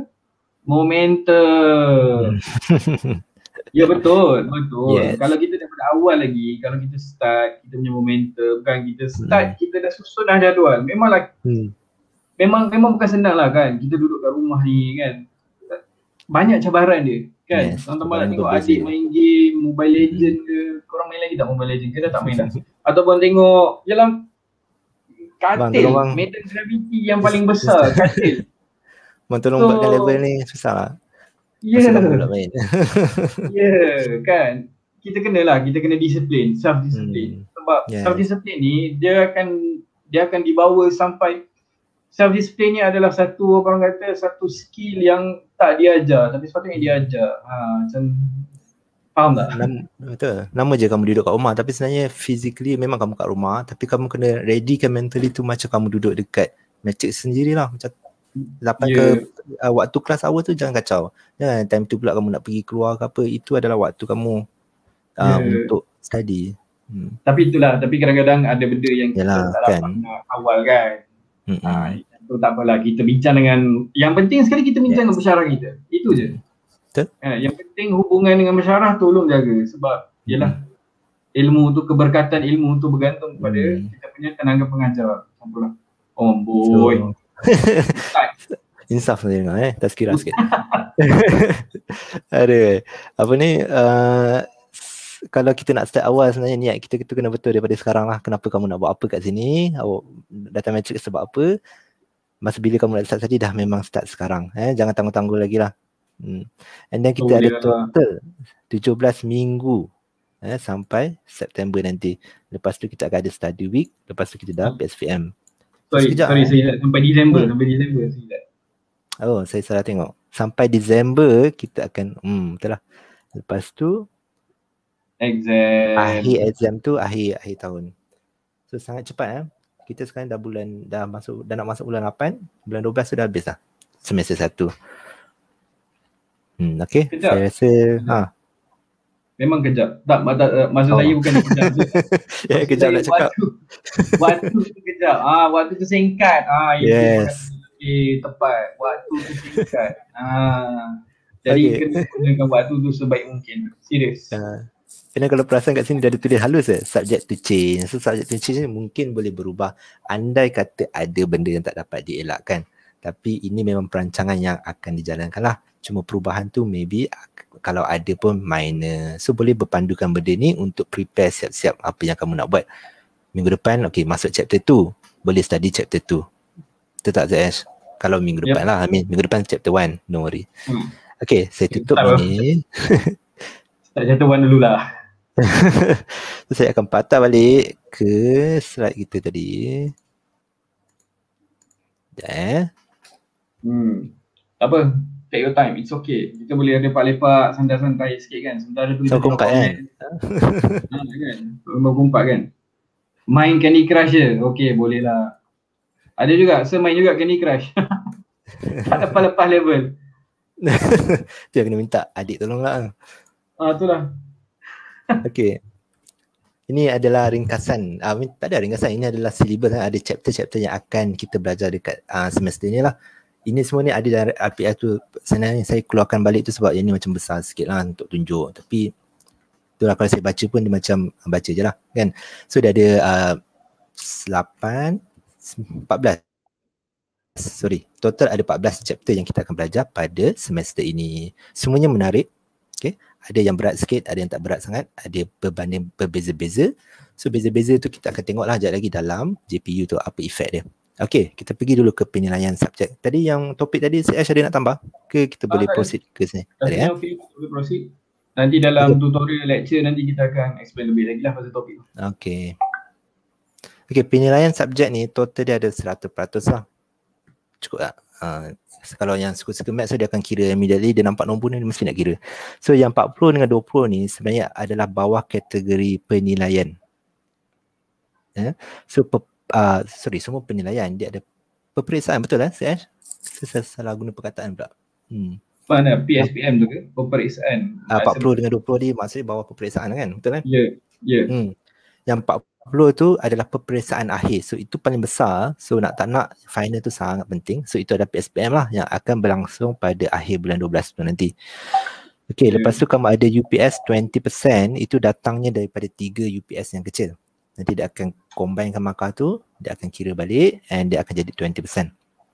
Momentum. Ya betul, betul. Yes. Kalau kita daripada awal lagi, kalau kita start, kita punya momentum, kan kita start, hmm. kita dah susun dah jadual. Memanglah, hmm. memang memang bukan senang lah kan, kita duduk kat rumah ni kan. Banyak cabaran dia kan. Yes, teman-teman nak tengok adik main game, Mobile Legend ke, korang main lagi tak Mobile Legend ke, dah tak main dah. Ataupun tengok, yalah, katil, bang, medan gravity yang paling besar, katil. Bang tolong so, buatkan level ni, susah lah. Ya, yeah. main. Ya, yeah, kan. Kita kenalah, kita kena disiplin, self-discipline. Hmm. Sebab yeah. self-discipline ni, dia akan dia akan dibawa sampai, self-discipline ni adalah satu, orang kata, satu skill yang tak diajar, tapi sepatutnya diajar. Ha, macam, faham tak? Nama, betul. Nama je kamu duduk kat rumah, tapi sebenarnya physically memang kamu kat rumah, tapi kamu kena readykan mentally tu macam kamu duduk dekat matrix sendirilah. Macam lapan yeah. ke uh, waktu kelas awal tu jangan kacau. Jangan time tu pula kamu nak pergi keluar ke apa, itu adalah waktu kamu uh, yeah. untuk study. Hmm. Tapi itulah, tapi kadang-kadang ada benda yang kita Yalah, tak dapat kan. nak awal kan. Hmm. Ha, itu tak apalah, kita bincang dengan, yang penting sekali kita bincang yes. dengan pensyarah kita. Itu je. Betul. Ha, yang penting hubungan dengan pensyarah tolong jaga, sebab hmm. yalah ilmu tu, keberkatan ilmu tu bergantung kepada hmm. kita punya tenaga pengajar. Sampailah. Oh boy. So, insaf saya dengar eh, tazkirah sikit. Ada apa ni, uh, kalau kita nak start awal sebenarnya niat kita kita kena betul daripada sekarang lah. Kenapa kamu nak buat apa kat sini, awak data matrix sebab apa, masa bila kamu nak start tadi dah memang start sekarang eh, jangan tangguh-tangguh lagi lah. hmm. And then kita oh, ada total tujuh belas minggu eh, sampai September nanti. Lepas tu kita akan ada study week, lepas tu kita dah P S P M. Sorry, Sekejap, sorry, eh. saya sampai Disember, hmm. sampai Disember saya. Oh, saya salah tengok. Sampai Disember kita akan, hmm, betul lah. Lepas tu exam. Akhir exam tu akhir akhir tahun. So sangat cepat eh. Kita sekarang dah bulan dah masuk dah nak masuk bulan lapan, bulan dua belas tu dah habis dah. Semester satu. Hmm, okey. Saya rasa ha. Memang kejap. Tak, maksud oh. saya bukan kejap. Ya, kejap nak cakap. Waktu, waktu tu kejap. Ah, waktu tu singkat. Ah, yes. Itu tepat. Waktu tu singkat. Ah. Jadi okay. kena gunakan waktu tu sebaik mungkin. Serius. Uh, Kena kalau perasan kat sini dah ada tulis halus eh, subject to change. So subject to change ni mungkin boleh berubah. Andai kata ada benda yang tak dapat dielakkan. Tapi ini memang perancangan yang akan dijalankan lah. Cuma perubahan tu maybe kalau ada pun minor. So boleh berpandukan benda ni untuk prepare siap-siap apa yang kamu nak buat. Minggu depan, okay, masuk chapter two. Boleh study chapter two. Betul tak Zaesh? Kalau minggu yep. depan lah. I mean, minggu depan chapter one. No worry. Hmm. Okay, saya tutup Start ni. Start chapter one dululah. So, saya akan patah balik ke slide kita tadi. Dah eh. Hmm. apa, take your time, it's okay. Kita boleh lepak-lepak, santai-santai sikit kan. Sementara tu kita tengok kan. Ha, kan. Berkumpat kan. Main Candy Crush je. Okay, boleh lah. Ada juga, saya main juga Candy Crush. Tak lepas-lepas level. Tu yang kena minta adik tolong lah. Ah, itulah. Okay. Ini adalah ringkasan. Uh, tak ada ringkasan. Ini adalah syllabus. Ada chapter-chapter yang akan kita belajar dekat uh, semester ni lah. Ini semua ni ada dalam R P F tu. Sebenarnya saya keluarkan balik tu sebab yang ni macam besar sikit lah untuk tunjuk. Tapi itulah kalau saya baca pun dia macam baca je lah kan. So dia ada uh, lapan, empat belas. Sorry, total ada empat belas chapter yang kita akan belajar pada semester ini. Semuanya menarik. Okay. Ada yang berat sikit, ada yang tak berat sangat. Ada berbanding berbeza-beza. So beza-beza tu kita akan tengok lah sekejap lagi dalam J P U tu apa efek dia. Okay, kita pergi dulu ke penilaian subjek. Tadi yang topik tadi, saya ada nak tambah? Ke kita boleh ah, proceed ke sini? Tadi ya? Okay, boleh proceed. Nanti dalam tutorial lecture nanti kita akan explain lebih lagi lah pasal topik tu. Okay. Okay, penilaian subjek ni total dia ada seratus peratus lah. Cukup tak? Uh, kalau yang suka-suka maths so dia akan kira immediately, dia nampak nombor ni dia mesti nak kira. So yang empat puluh dengan dua puluh ni sebenarnya adalah bawah kategori penilaian. Yeah. So pe, uh, sorry, semua penilaian dia ada peperiksaan, betul lah saya? Saya salah guna perkataan pula. Hmm. Mana P S P M tu ke? Peperiksaan. Uh, empat puluh dengan dua puluh ni maksudnya bawah peperiksaan kan? Betul kan? Ya, yeah, ya. Yeah. Hmm. Yang empat puluh tu adalah peperiksaan akhir. So itu paling besar. So nak tak nak final tu sangat penting. So itu ada P S P M lah yang akan berlangsung pada akhir bulan dua belas tu nanti. Okay, yeah. Lepas tu kamu ada U P S dua puluh peratus, itu datangnya daripada tiga U P S yang kecil. Nanti dia akan combinekan markah tu, dia akan kira balik and dia akan jadi dua puluh peratus.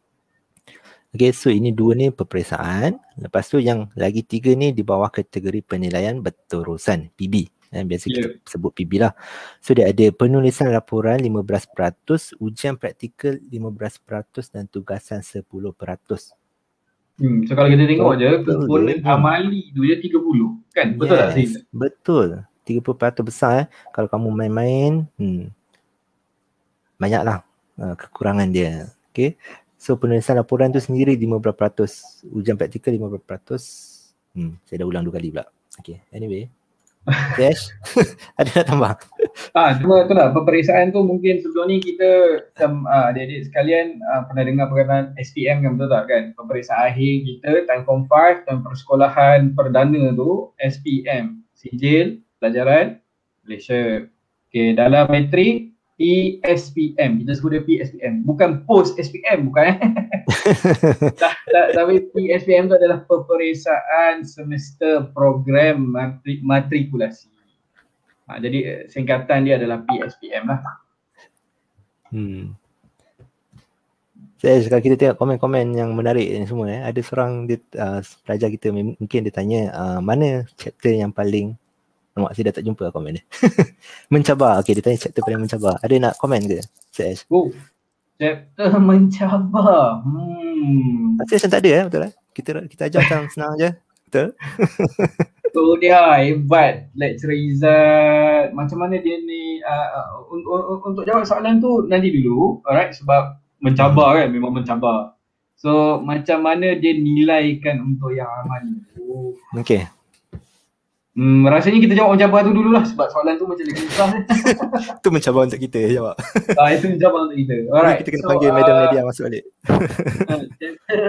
Okay, so ini dua ni peperiksaan. Lepas tu yang lagi tiga ni di bawah kategori penilaian berterusan, P B. Eh, biasa yeah. kita sebut P B lah. So dia ada penulisan laporan lima belas peratus, ujian praktikal lima belas peratus dan tugasan sepuluh peratus. Hmm, so kalau kita tengok betul je, komponen hmm. amali tu je tiga puluh. Kan? Betul yes, tak sih? Betul. tiga puluh peratus besar eh. Kalau kamu main-main, hmm, banyaklah uh, kekurangan dia. Okay. So penulisan laporan tu sendiri lima belas peratus. Ujian praktikal lima belas peratus. Hmm, saya dah ulang dua kali pula. Okay, anyway. Yes. Ada nak tambah? Ah, cuma itulah peperiksaan tu mungkin sebelum ni kita macam uh, adik-adik sekalian uh, pernah dengar perkataan S P M kan, betul tak kan? Peperiksaan akhir kita time form lima dan persekolahan perdana tu S P M, sijil pelajaran Malaysia. Okay, dalam matrik P S P M, kita sebut dia P S P M, bukan post S P M, bukan eh. tak, tak, tapi P S P M tu adalah peperiksaan semester program matrik, matrikulasi. Ha, jadi singkatan dia adalah P S P M lah. Hmm. Saya kalau kita tengok komen-komen yang menarik ni semua eh, ada seorang dia, uh, pelajar kita mungkin dia tanya uh, mana chapter yang paling, Mak saya dah tak jumpa komen dia. Mencabar. Okey, dia tanya chapter paling mencabar. Ada nak komen ke? Saya. Oh. Chapter mencabar. Hmm. Saya macam tak ada eh, betul eh? Kita kita ajar macam senang je. Betul? Tu dia hebat lecturer Izzat. Macam mana dia ni uh, uh, untuk jawab soalan tu nanti dulu. Alright, sebab mencabar kan, memang mencabar. So macam mana dia nilaikan untuk yang amal ni? Oh. Okey. Hmm, rasanya kita jawab mencabar tu dululah sebab soalan tu macam lagi susah. Tu mencabar untuk kita jawab. Ah, itu mencabar untuk kita. Alright. Kita kena so, panggil uh, Madam Nadia masuk balik. chapter,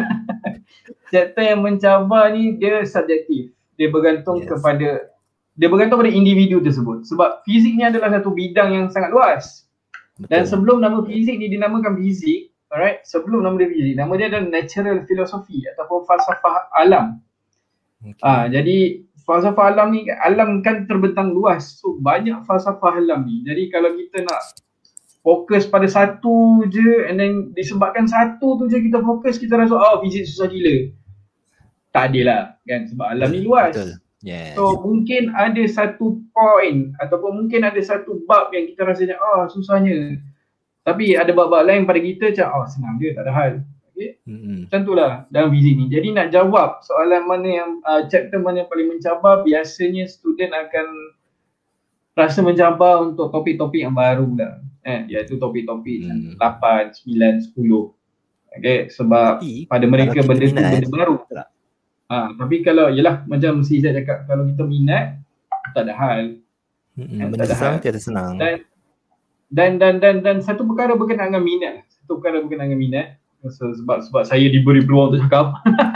chapter yang mencabar ni dia subjektif. Dia bergantung yes. kepada dia bergantung pada individu tersebut. Sebab fizik ni adalah satu bidang yang sangat luas. Betul. Dan sebelum nama fizik ni dinamakan fizik, alright, sebelum nama dia fizik, nama dia adalah natural philosophy ataupun falsafah alam. Okay. Ah, jadi falsafah alam ni, alam kan terbentang luas. So banyak falsafah alam ni. Jadi kalau kita nak fokus pada satu je and then disebabkan satu tu je kita fokus, kita rasa oh fizik susah gila. Tak adalah kan, sebab alam ni luas. Betul. Yes. So mungkin ada satu point ataupun mungkin ada satu bab yang kita rasanya oh susahnya. Tapi ada bab-bab lain pada kita macam oh senang je, tak ada hal. Okay. Mm-hmm. Macam itulah dalam fizik ni. Jadi nak jawab soalan mana yang uh, chapter mana yang paling mencabar, biasanya student akan rasa mencabar untuk topik-topik yang baru lah. Eh, iaitu topik-topik mm. lapan, sembilan, sepuluh. Okay, sebab Tapi, pada mereka benda tu minat, benda baru. Ha, tapi kalau yelah macam si Izzat cakap, kalau kita minat tak ada hal. Hmm, benda senang tiada senang. Dan, dan dan dan dan satu perkara berkenaan dengan minat. Satu perkara berkenaan dengan minat. So, sebab sebab saya diberi peluang untuk cakap.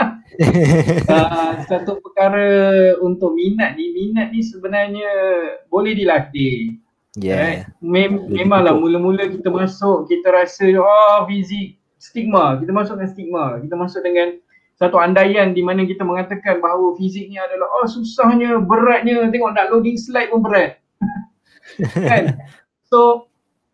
uh, satu perkara untuk minat ni, minat ni sebenarnya boleh dilatih. Yeah. Right? Mem- memanglah mula-mula kita masuk, kita rasa oh fizik stigma, kita masuk dengan stigma, kita masuk dengan satu andaian di mana kita mengatakan bahawa fizik ni adalah oh susahnya, beratnya, tengok nak loading slide pun berat. Kan? So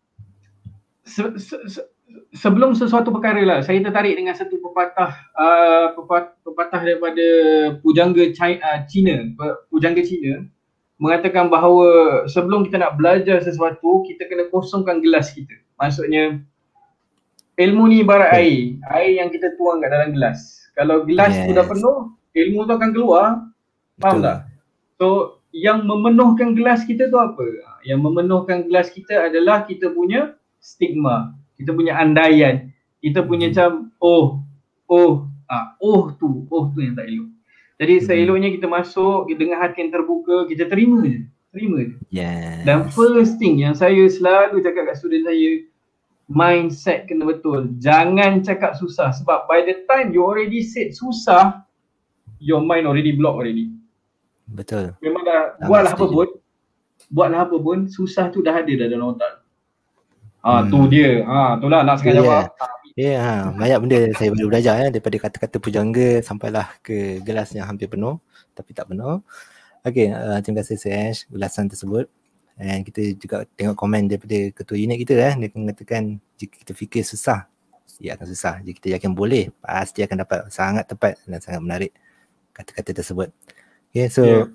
se- se- se- sebelum sesuatu perkara lah, saya tertarik dengan satu pepatah uh, pepatah, pepatah daripada pujangga China, uh, Cina, pujangga Cina mengatakan bahawa sebelum kita nak belajar sesuatu, kita kena kosongkan gelas kita. Maksudnya ilmu ni ibarat air, air yang kita tuang kat dalam gelas. Kalau gelas yes. tu dah penuh, ilmu tu akan keluar. Faham tak? So yang memenuhkan gelas kita tu apa? Yang memenuhkan gelas kita adalah kita punya stigma, kita punya andaian, kita punya hmm. macam oh, oh, ah, oh tu, oh tu yang tak elok. Jadi hmm. seeloknya kita masuk dengan hati yang terbuka, kita terima je, terima je. Yes. Dan first thing yang saya selalu cakap kat student saya, mindset kena betul. Jangan cakap susah, sebab by the time you already said susah, your mind already block already. Betul. Memang dah buatlah apa pun, buatlah apa pun, susah tu dah ada dah dalam otak. Ah hmm. tu dia. Ah itulah nak sekali jawab. Ya, yeah, ha, banyak benda saya baru belajar ya, daripada kata-kata pujangga sampailah ke gelas yang hampir penuh tapi tak penuh. Okey, uh, terima kasih Sash ulasan tersebut. Dan kita juga tengok komen daripada ketua unit kita eh, dia mengatakan jika kita fikir susah, ia akan susah. Jika kita yakin boleh, pasti akan dapat. Sangat tepat dan sangat menarik kata-kata tersebut. Okay, so yeah.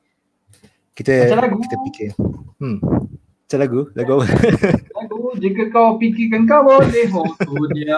kita kita fikir. Hmm. Macam lagu, lagu apa? Lagu, jika kau fikirkan kau boleh, oh tu dia.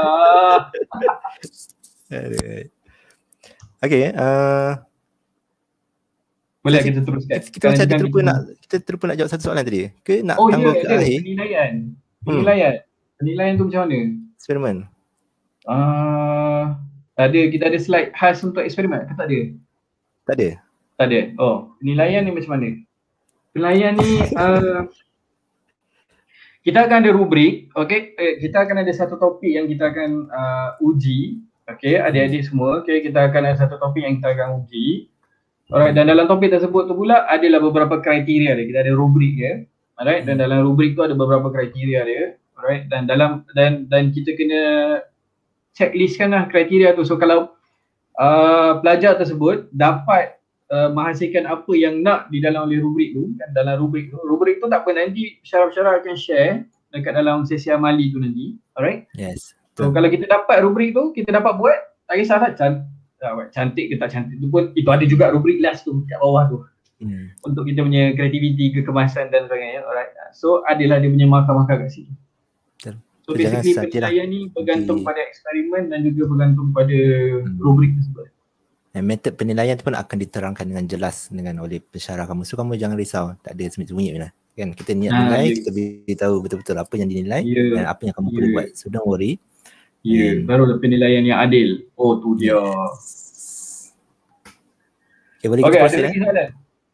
Okay, uh, boleh kita teruskan. Kita, kita macam terlupa nak, kita terlupa nak jawab satu soalan tadi. Ke nak oh, tangguh yeah, ke akhir? Penilaian. Penilaian. Hmm. Penilaian tu macam mana? Eksperimen. Uh, tak ada, kita ada slide khas untuk eksperimen ke tak ada? Tak ada. Tak ada. Oh, penilaian ni macam mana? Penilaian ni uh, kita akan ada rubrik, okey. Eh, kita akan ada satu topik yang kita akan uh, uji, okey, adik-adik semua. Okey, kita akan ada satu topik yang kita akan uji. Alright, dan dalam topik tersebut tu pula adalah beberapa kriteria dia. Kita ada rubrik ya. Alright, dan dalam rubrik tu ada beberapa kriteria dia. Alright, dan dalam dan dan kita kena checklistkanlah kriteria tu. So kalau uh, pelajar tersebut dapat Uh, menghasilkan apa yang nak di dalam oleh rubrik tu, kan, dalam rubrik tu, rubrik tu tak apa, nanti syaraf-syaraf akan share dekat dalam sesi amali tu nanti. Alright? Yes. So kalau kita dapat rubrik tu, kita dapat buat, tak kisahlah can- cantik ke tak cantik tu pun, itu ada juga rubrik last tu kat bawah tu. Hmm. Untuk kita punya kreativiti, kekemasan dan sebagainya. Alright. So adalah dia punya markah-markah kat situ. Betul. So basically penilaian ni bergantung pada eksperimen dan juga bergantung pada hmm. rubrik tersebut. Dan metod penilaian tu pun akan diterangkan dengan jelas dengan oleh pensyarah kamu. So kamu jangan risau, tak ada sembunyi-sembunyi lah. Kan kita niat nah, nilai, yeah. kita beritahu betul-betul apa yang dinilai yeah. dan apa yang kamu yeah. perlu buat. So don't worry. Ya, yeah. hmm. baru penilaian yang adil. Oh tu dia. Yes. Okay, boleh kita okay, proceed eh?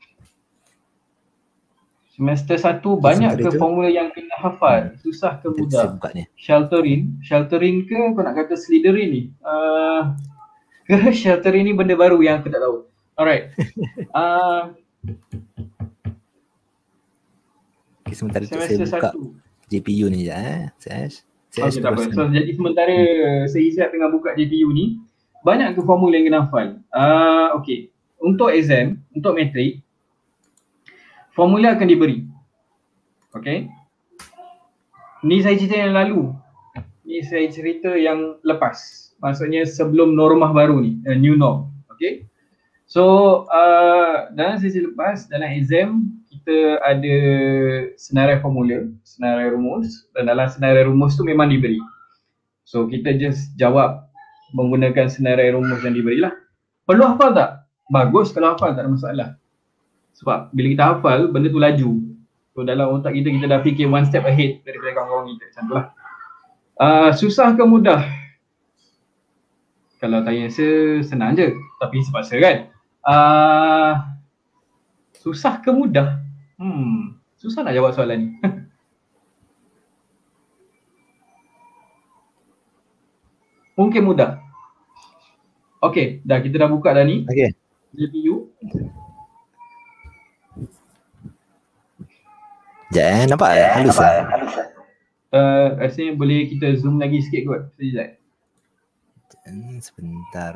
Semester satu banyak ke formula yang kena hafal? Susah ke mudah? Sheltering, sheltering ke kau nak kata Slytherin ni? Uh, Ke shelter ini benda baru yang aku tak tahu. Alright. Uh, okay, sementara tu saya buka satu. J P U ni je eh. Sash. Okay, tak apa. So jadi sementara hmm. saya Izzat tengah buka J P U ni, banyak ke formula yang kena hafal? Uh, okay. Untuk exam, untuk matrik, formula akan diberi. Okay. Ni saya cerita yang lalu. Ni saya cerita yang lepas. Maksudnya sebelum normah baru ni, uh, new norm. Okay. So uh, dalam sesi lepas, dalam exam kita ada senarai formula, senarai rumus, dan dalam senarai rumus tu memang diberi. So kita just jawab menggunakan senarai rumus yang diberilah. Perlu hafal tak? Bagus kalau hafal, tak ada masalah. Sebab bila kita hafal, benda tu laju. So dalam otak kita, kita dah fikir one step ahead daripada kawan-kawan kita. Macam tu lah. Uh, susah ke mudah? Kalau tanya saya, senang je. Tapi sepaksa kan. Uh, susah ke mudah? Hmm, susah nak jawab soalan ni. Mungkin mudah. Okey, dah kita dah buka dah ni. Okey. J P U. Sekejap eh, nampak eh? Halus lah. Uh, rasanya boleh kita zoom lagi sikit kot. Sekejap. Hmm, sebentar.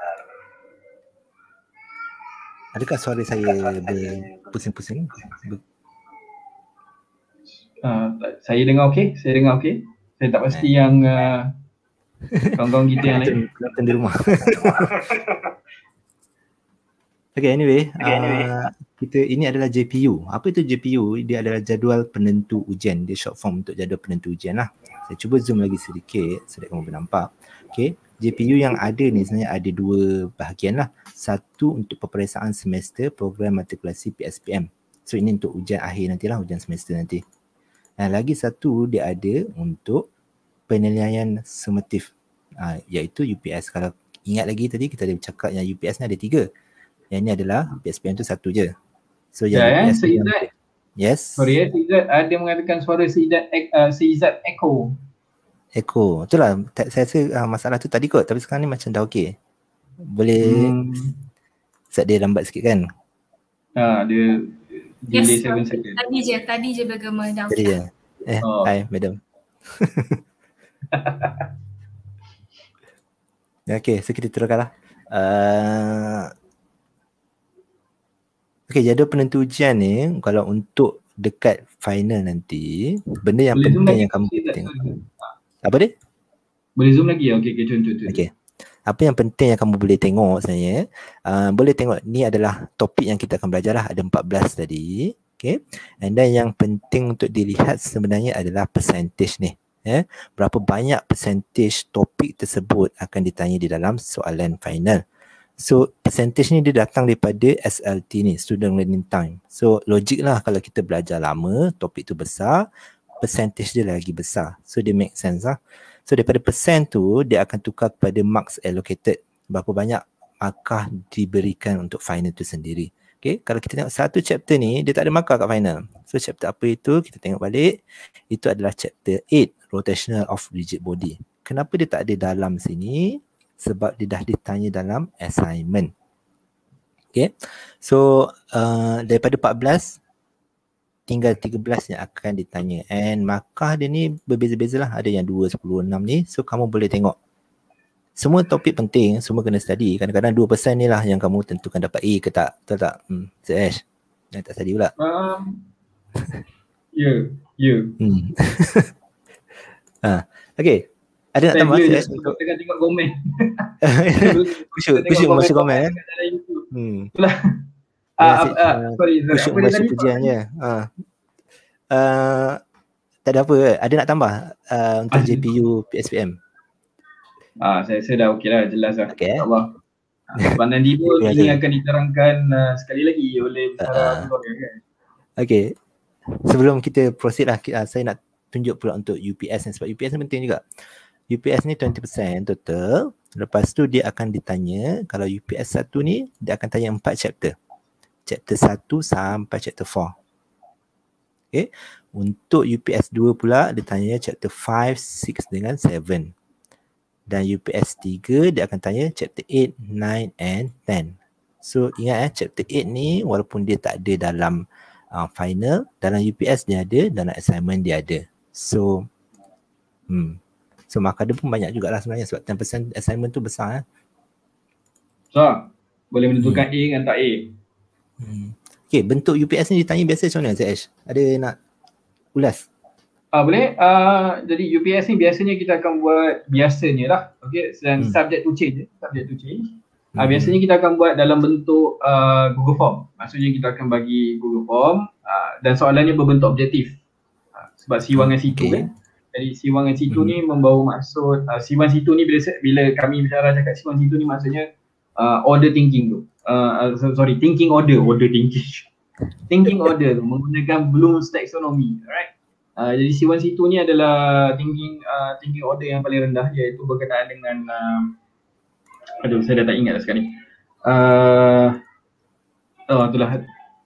Adakah suara saya berpusing-pusing? Ber... Uh, saya dengar okey, saya dengar okey. Saya tak pasti eh. yang uh, kawan-kawan kita yang lain. Penonton di rumah. Okay, anyway, okay, anyway. Uh, kita ini adalah J P U. Apa itu J P U? Dia adalah jadual penentu ujian. Dia short form untuk jadual penentu ujian lah. Saya cuba zoom lagi sedikit supaya kamu boleh nampak. Okay, J P U yang ada ni sebenarnya ada dua bahagian lah. Satu untuk peperiksaan semester program matrikulasi P S P M. So ini untuk ujian akhir nantilah, ujian semester nanti. Dan lagi satu dia ada untuk penilaian sumatif, uh, iaitu U P S. Kalau ingat lagi tadi kita ada bercakap yang U P S ni ada tiga. Yang ni adalah P S P M tu satu je. So yang ya, U P S ya, yang yes. Sorry ya, Seizat ada mengatakan suara Seizat uh, Seizat echo. Echo. Itulah saya rasa uh, masalah tu tadi kot, tapi sekarang ni macam dah okey. Boleh hmm. set dia lambat sikit kan? Ha, dia delay yes, tujuh second. Tadi je, tadi je bergema dah. Tadi je. Eh, oh. Hai madam. Ya, okey, so kita teruskanlah. Uh, Okey, jadual penentu ujian ni kalau untuk dekat final nanti, benda yang boleh penting yang kamu tengok. Apa dia? Boleh zoom lagi ya? Okey, okay, contoh tu. Okey. Apa yang penting yang kamu boleh tengok sebenarnya, uh, boleh tengok ni adalah topik yang kita akan belajar lah, ada empat belas tadi. Okey. And then yang penting untuk dilihat sebenarnya adalah percentage ni. Eh, berapa banyak percentage topik tersebut akan ditanya di dalam soalan final. So percentage ni dia datang daripada S L T ni, Student Learning Time. So logik lah kalau kita belajar lama, topik tu besar, percentage dia lagi besar. So dia make sense lah. So daripada persen tu dia akan tukar kepada marks allocated. Berapa banyak markah diberikan untuk final tu sendiri. Okay, kalau kita tengok satu chapter ni, dia tak ada markah kat final. So chapter apa itu? Kita tengok balik. Itu adalah chapter eight, Rotational of Rigid Body. Kenapa dia tak ada dalam sini? Sebab dia dah ditanya dalam assignment. Okay. So uh, daripada empat belas, tinggal tiga belas yang akan ditanya. And markah dia ni berbeza-beza lah. Ada yang dua, sepuluh, enam ni. So kamu boleh tengok. Semua topik penting, semua kena study. Kadang-kadang dua peratus ni lah yang kamu tentukan dapat A ke tak. Betul tak? Hmm, Ash. Yang tak study pula. Um, ya, yeah, ya. Yeah. Hmm. ha, okay. Ada nak tambah? Saya tengah tengok komen. Kusyuk, kusyuk masa komen eh. Hmm. Itulah. Ah, ah, sorry. Kusyuk masa pujiannya. Ah. Uh, tak ada apa. Ada nak tambah uh, untuk J P U P S P M? Ah, saya saya dah okey lah, jelas lah. Okay. InsyaAllah. Pandang di pun ini akan diterangkan uh, sekali lagi oleh para keluarga kan. Okay. Sebelum kita proceed lah, uh, saya nak tunjuk pula untuk U P S ni sebab U P S ni penting juga. U P S ni dua puluh peratus total. Lepas tu dia akan ditanya, kalau U P S satu ni, dia akan tanya empat chapter. Chapter satu sampai chapter empat. Okay. Untuk U P S dua pula, dia tanya chapter lima, enam dengan tujuh. Dan U P S tiga, dia akan tanya chapter lapan, sembilan and sepuluh. So ingat eh, chapter lapan ni walaupun dia tak ada dalam uh, final, dalam U P S dia ada, dalam assignment dia ada. So, hmm. So markah dia pun banyak jugalah sebenarnya sebab sepuluh peratus assignment tu besar eh. So, boleh menentukan hmm. A dengan tak A. Hmm. Okay, bentuk U P S ni ditanya biasa macam mana Zash? Ada nak ulas? Ah uh, boleh. Uh, jadi U P S ni biasanya kita akan buat biasanya lah. Okay, dan hmm. subject to change. Subject to change. Hmm. Uh, biasanya kita akan buat dalam bentuk uh, Google Form. Maksudnya kita akan bagi Google Form uh, dan soalannya berbentuk objektif. Uh, sebab C one dan C two okay. kan. Jadi C one dan C two hmm. ni membawa maksud uh, C one C two ni bila bila kami bicara cakap C one C two ni maksudnya uh, order thinking tu. Uh, uh, sorry, thinking order, order thinking. Thinking order menggunakan Bloom's taxonomy, alright. Uh, jadi C one C two ni adalah thinking uh, thinking order yang paling rendah iaitu berkenaan dengan uh, Aduh, saya dah tak ingat dah sekarang ni. Uh, oh, itulah.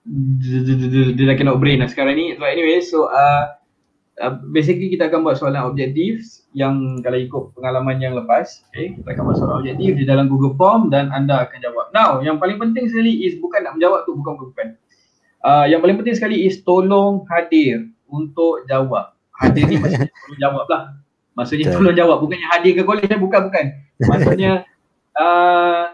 Dia dah cannot brain lah sekarang ni. So anyway, so uh, uh, basically kita akan buat soalan objektif yang kalau ikut pengalaman yang lepas, okay, kita akan buat soalan objektif di dalam Google Form dan anda akan jawab. Now, yang paling penting sekali is bukan nak menjawab tu, bukan bukan. Uh, yang paling penting sekali is tolong hadir untuk jawab. Hadir ni maksudnya tolong jawab lah. Maksudnya tolong jawab, bukannya hadir ke college, bukan, bukan. Maksudnya uh,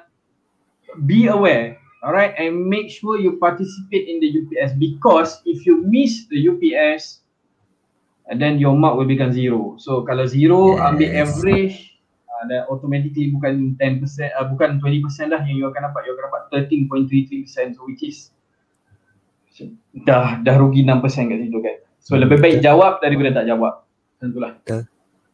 be aware, alright, and make sure you participate in the U P S, because if you miss the U P S, and then your mark will become zero. So kalau zero, yes, ambil average, uh, dan automatically bukan ten percent, uh, bukan twenty percent lah yang you akan dapat, you akan dapat thirteen point three three percent, so which is so, dah dah rugi enam persen kat situ kan. So lebih baik jawab daripada tak jawab. Tentulah. Betul.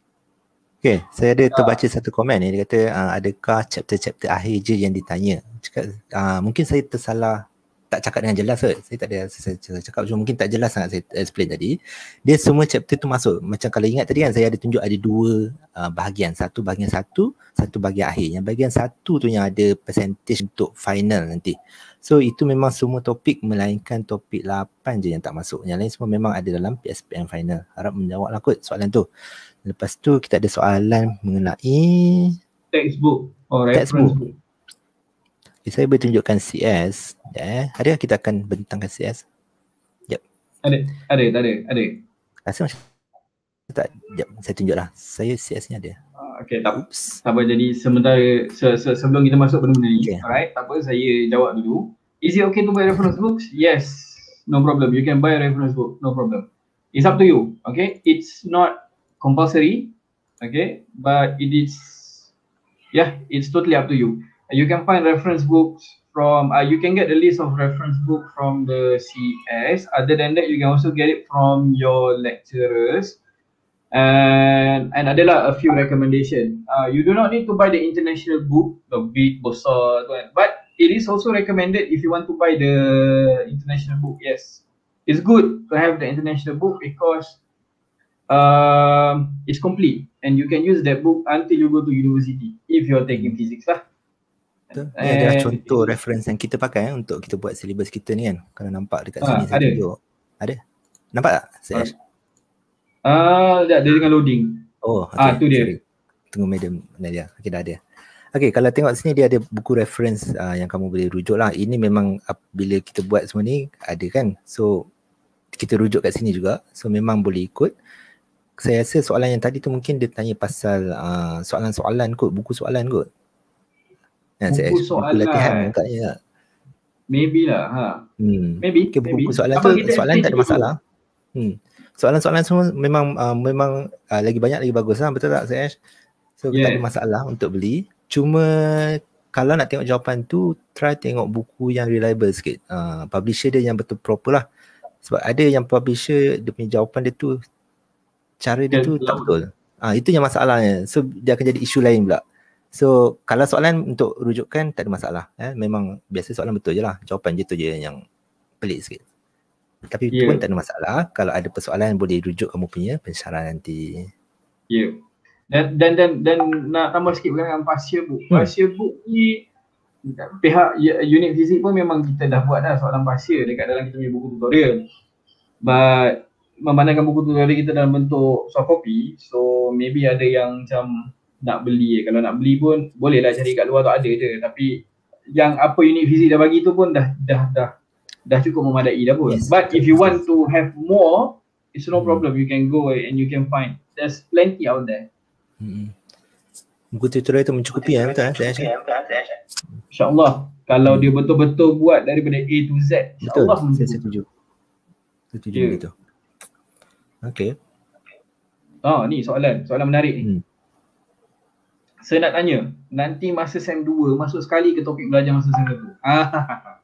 Okay, saya ada terbaca satu komen ni, dia kata uh, adakah chapter-chapter akhir je yang ditanya. Cakap, uh, mungkin saya tersalah, tak cakap dengan jelas ke? Saya tak ada, saya, saya cakap cuma mungkin tak jelas sangat saya explain tadi. Dia semua chapter tu masuk. Macam kalau ingat tadi kan saya ada tunjuk ada dua uh, bahagian. Satu bahagian satu, satu bahagian akhir. Yang bahagian satu tu yang ada percentage untuk final nanti. So itu memang semua topik melainkan topik lapan je yang tak masuk. Yang lain semua memang ada dalam P S P M final. Harap menjawab lah kot soalan tu. Lepas tu kita ada soalan mengenai textbook or reference book. Okay, saya boleh tunjukkan C S. Ya, ada kita akan bentangkan C S. Jap. Ada, ada, tak ada, ada. Rasa macam tak, jap, saya tunjuklah. Saya C S ni ada. Uh, okay, tak, tak apa. Jadi sementara se, se, sebelum kita masuk benda-benda ni, okay, alright, tak apa, saya jawab dulu. Is it okay to buy reference books? Yes, no problem. You can buy a reference book, no problem. It's up to you, okay? It's not compulsory, okay, but it is, yeah, it's totally up to you. You can find reference books from, uh, you can get the list of reference book from the C S. Other than that, you can also get it from your lecturers. And and adalah a few recommendation. Uh, you do not need to buy the international book, the big besar tu kan, but it is also recommended if you want to buy the international book. Yes, it's good to have the international book because Um, it's complete and you can use that book until you go to university if you're taking physics lah. Betul. Ini adalah contoh reference yang kita pakai eh, untuk kita buat syllabus kita ni kan. Kalau nampak dekat sini ha, saya tunjuk. Ada? Nampak tak? Saya Ah, uh, dia dengan loading. Oh, okay. Ah, tu dia. Sorry. Tunggu madam mana dia? Okey, dah ada. Okey, kalau tengok sini dia ada buku reference uh, yang kamu boleh rujuk lah. Ini memang uh, bila kita buat semua ni ada kan. So kita rujuk kat sini juga. So memang boleh ikut. Saya rasa soalan yang tadi tu mungkin dia tanya pasal uh, soalan-soalan kot, buku soalan kot. Ya, buku saya, soalan. Buku latihan katanya. Maybe lah. Ha. Hmm. Maybe. Okay, buku-buku maybe. soalan Apa tu, soalan tak ada masalah. Hmm. Soalan-soalan semua memang uh, memang uh, lagi banyak lagi bagus lah, betul tak saya? So yeah, tak ada masalah untuk beli. Cuma kalau nak tengok jawapan tu, try tengok buku yang reliable sikit. Uh, publisher dia yang betul proper lah. Sebab ada yang publisher dia punya jawapan dia tu cara dia tu tak betul. Ah, itu yang masalahnya. So dia akan jadi isu lain pula. So kalau soalan untuk rujukan tak ada masalah. Eh. Memang biasa soalan betul je lah. Jawapan je tu je yang pelik sikit. Tapi yeah, itu pun tak ada masalah. Kalau ada persoalan boleh rujuk kamu punya pensyarah nanti. Ya. Yeah. Dan, dan dan dan nak tambah sikit berkenaan pasir book. Hmm. Pasir book ni pihak unit fizik pun memang kita dah buat dah soalan pasir dekat dalam kita punya buku tutorial. But memandangkan buku tutorial kita dalam bentuk soft copy, so maybe ada yang macam nak beli. Kalau nak beli pun bolehlah cari kat luar tu ada je. Tapi yang apa unit fizik dah bagi tu pun dah dah dah dah cukup memadai dah pun. Yes. But if you want to have more, it's no problem. You can go and you can find. There's plenty out there. Hmm. Buku tutorial tu mencukupi ya, betul eh? InsyaAllah. Kalau dia betul-betul buat daripada A to Z, insyaAllah mencukupi. Saya setuju. Setuju yeah, begitu. Okay. Oh, ni soalan. Soalan menarik ni. Hmm. Saya nak tanya, nanti masa sem dua masuk sekali ke topik belajar masa sem satu? Ah.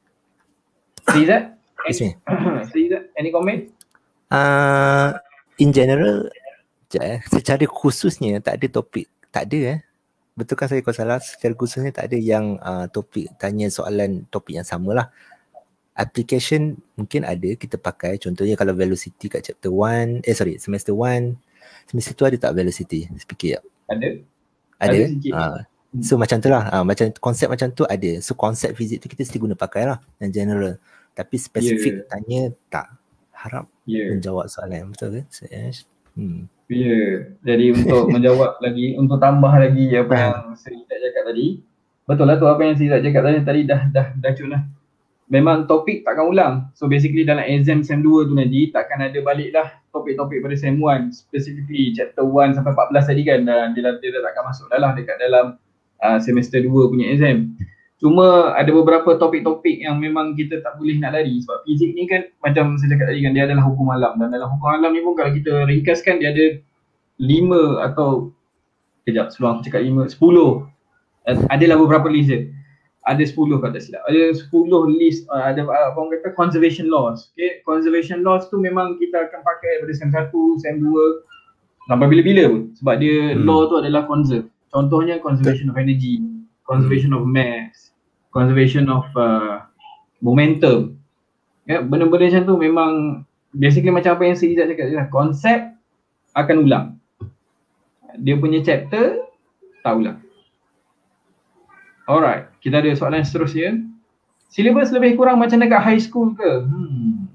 Seizat? Seizat, any comment? Uh, in general, secara khususnya tak ada topik. Tak ada eh. Betul kan saya kalau salah? Secara khususnya tak ada yang uh, topik, tanya soalan topik yang sama lah. Application mungkin ada kita pakai, contohnya kalau velocity kat chapter one, eh sorry, semester one, semester tu ada tak velocity? Fikir tak? Ada. Ada? ada uh, So macam tu lah, uh, macam konsep macam tu ada. So konsep fizik tu kita mesti guna pakai lah yang general. Tapi spesifik yeah. tanya tak. Harap yeah. menjawab soalan. Betul ke? Hmm. Ya, yeah. Jadi untuk menjawab lagi, untuk tambah lagi apa ha. yang Seri tak cakap tadi. Betul lah tu apa yang Seri tak cakap tadi, tadi dah dah dah cun lah. Memang topik takkan ulang. So basically dalam exam sem dua tu nanti takkan ada balik dah topik-topik pada sem one. Specifically chapter one sampai empat belas tadi kan. Dan dia, dia dah takkan masuk dah lah dekat dalam uh, semester dua punya exam. Cuma ada beberapa topik-topik yang memang kita tak boleh nak lari. Sebab fizik ni kan macam saya cakap tadi kan, dia adalah hukum alam. Dan dalam hukum alam ni pun kalau kita ringkaskan dia ada lima atau kejap sebelum aku cakap lima, sepuluh. Adalah beberapa list je. Ada sepuluh kalau tak silap. Ada sepuluh list, ada apa orang kata conservation laws. Okay, conservation laws tu memang kita akan pakai daripada sem satu, sem dua sampai bila-bila pun. Sebab dia hmm. law tu adalah conserve. Contohnya conservation of energy, conservation of mass, conservation of uh, momentum. Ya, benda-benda macam tu memang basically macam apa yang saya Izzat cakap lah, konsep akan ulang. Dia punya chapter tak ulang. Alright, kita ada soalan seterusnya. Silibus lebih kurang macam dekat high school ke? Hmm.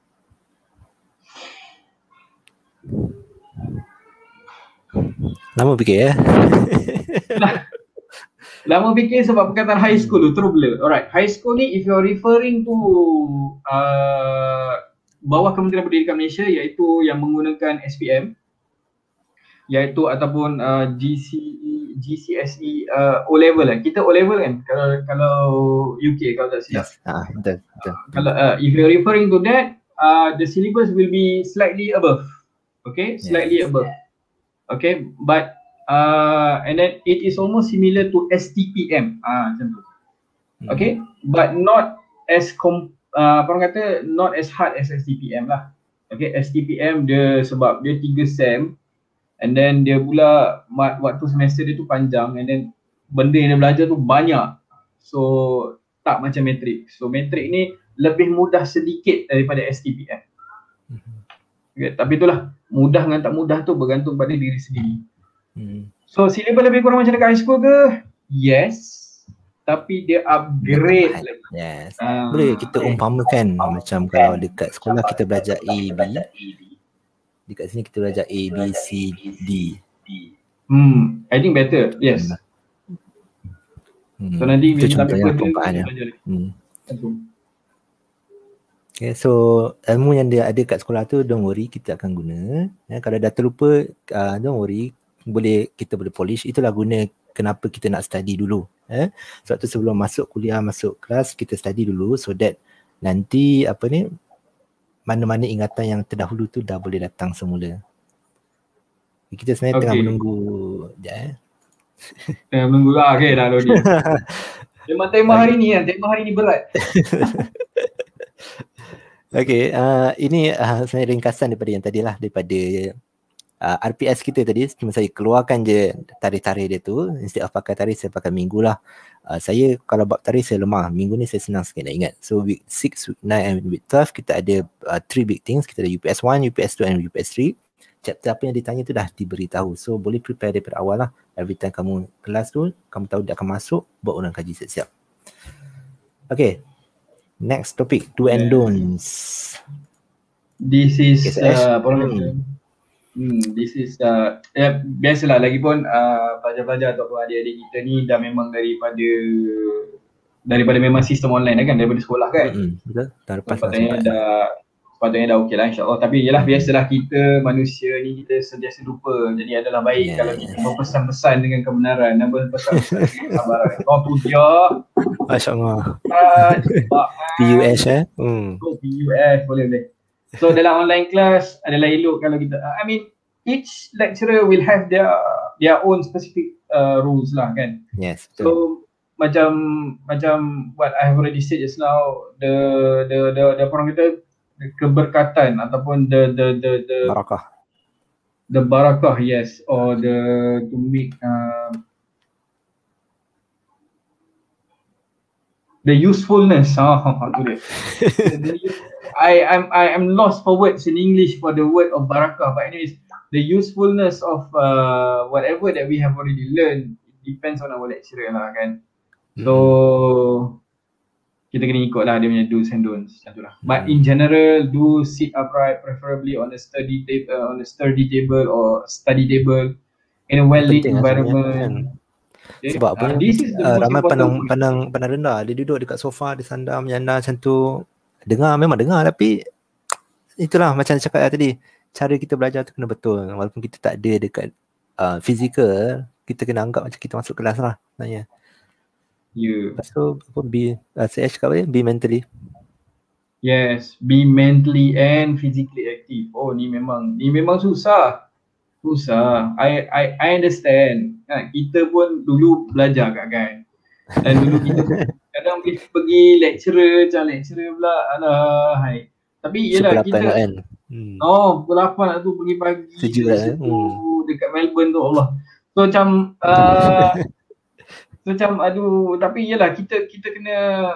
Lama fikir ya. Lama fikir sebab perkataan high school tu terus blur. Alright, high school ni if you're referring to uh, bawah Kementerian Pendidikan Malaysia iaitu yang menggunakan S P M iaitu ataupun uh, G C E, G C S E uh, O level lah. Kita O level kan kalau kalau U K kalau tak silap. Yes. Ah, betul, betul. Kalau uh, if you're referring to that, uh, the syllabus will be slightly above. Okay, slightly yes. above. Okay, but uh, and then it is almost similar to S T P M. Ah, macam tu. Okay, hmm. but not as com uh, apa orang kata not as hard as S T P M lah. Okay, S T P M dia sebab dia tiga sem and then dia pula waktu semester dia tu panjang and then benda yang dia belajar tu banyak. So tak macam matrik. So matrik ni lebih mudah sedikit daripada S T P M. Okay, tapi itulah mudah dengan tak mudah tu bergantung pada diri sendiri. Hmm. So syllabus lebih kurang macam dekat high school ke? Yes. Tapi dia upgrade lagi. Yes. Uh, Boleh kita umpamakan macam kalau dekat sekolah kita belajar A, B. Dekat sini kita belajar A, B, C, D. Hmm, I think better. Yes. Hmm. So nanti bila kita belajar Hmm. Okay, so ilmu yang dia ada kat sekolah tu don't worry, kita akan guna. Ya, kalau dah terlupa, uh, don't worry, boleh kita boleh polish. Itulah guna kenapa kita nak study dulu. Eh? Sebab tu sebelum masuk kuliah, masuk kelas, kita study dulu so that nanti apa ni, mana-mana ingatan yang terdahulu tu dah boleh datang semula. Kita sebenarnya okay. tengah menunggu sekejap eh. Tengah menunggu lah, okay dah Lodi. Memang tema hari ni kan, tema hari ni berat. Okay, uh, ini uh, sebenarnya ringkasan daripada yang tadi lah, daripada uh, R P S kita tadi. Cuma saya keluarkan je tarikh-tarikh dia tu. Instead of pakai tarikh, saya pakai minggu lah. Uh, saya kalau bab tarikh saya lemah, minggu ni saya senang sikit nak ingat. So week six, week nine and week twelve kita ada uh, three big things. Kita ada U P S one, U P S two and U P S three. Chapter apa yang ditanya tu dah diberitahu. So boleh prepare daripada awal lah. Every time kamu kelas tu, kamu tahu dia akan masuk, buat orang kaji siap-siap. Okay. Next topic, do and don'ts. This is uh, apa hmm. hmm, this is uh, eh, biasalah lagipun uh, pelajar-pelajar ataupun adik-adik kita ni dah memang daripada daripada memang sistem online kan, daripada sekolah kan. Hmm, betul. Dah lepas sepatutnya dah sepatutnya dah okey lah insya-Allah. Tapi yalah biasalah kita manusia ni kita sentiasa lupa. Jadi adalah baik yeah, kalau kita yeah. berpesan-pesan dengan kebenaran dan berpesan-pesan dengan kesabaran. Kau tu dia. Masya-Allah. Uh, P U S eh. Hmm. Oh, P U S boleh boleh. So dalam online class adalah elok kalau kita uh, I mean each lecturer will have their their own specific uh, rules lah kan. Yes. Betul. So macam macam what I have already said just now, the the the the orang kita keberkatan ataupun the the the the barakah. The barakah, yes, or the to make uh, the usefulness. Ah, oh, tu dia. I I'm I am lost for words in English for the word of barakah, but anyways, the usefulness of uh, whatever that we have already learned depends on our lecturer lah kan. So hmm. kita kena ikut lah dia punya do's and don'ts macam tu lah. But in general, do sit upright, preferably on a study table, uh, on a sturdy table or study table in a well-lit environment. Okay. Sebab apa uh, ni uh, ramai pandang, pandang pandang rendah. Dia duduk dekat sofa, dia sandar menyandar macam tu. Dengar memang dengar, tapi itulah macam cakap tadi, cara kita belajar tu kena betul. Walaupun kita tak ada dekat uh, fizikal, kita kena anggap macam kita masuk kelas lah sebenarnya. Yeah. Lepas tu apa, be, uh, saya cakap apa, be mentally. Yes, be mentally and physically active. Oh ni memang, ni memang susah. Susah. I I I understand. Kan, kita pun dulu belajar kat kan. Dan dulu kita kadang pergi, pergi lecturer, macam lecturer pula, alah hai. Tapi yelah kita kan? hmm. Oh, pukul lapan lah tu pergi pagi. Sejuk lah hmm. dekat Melbourne tu, Allah. So macam uh, so macam aduh, tapi yelah kita kita kena,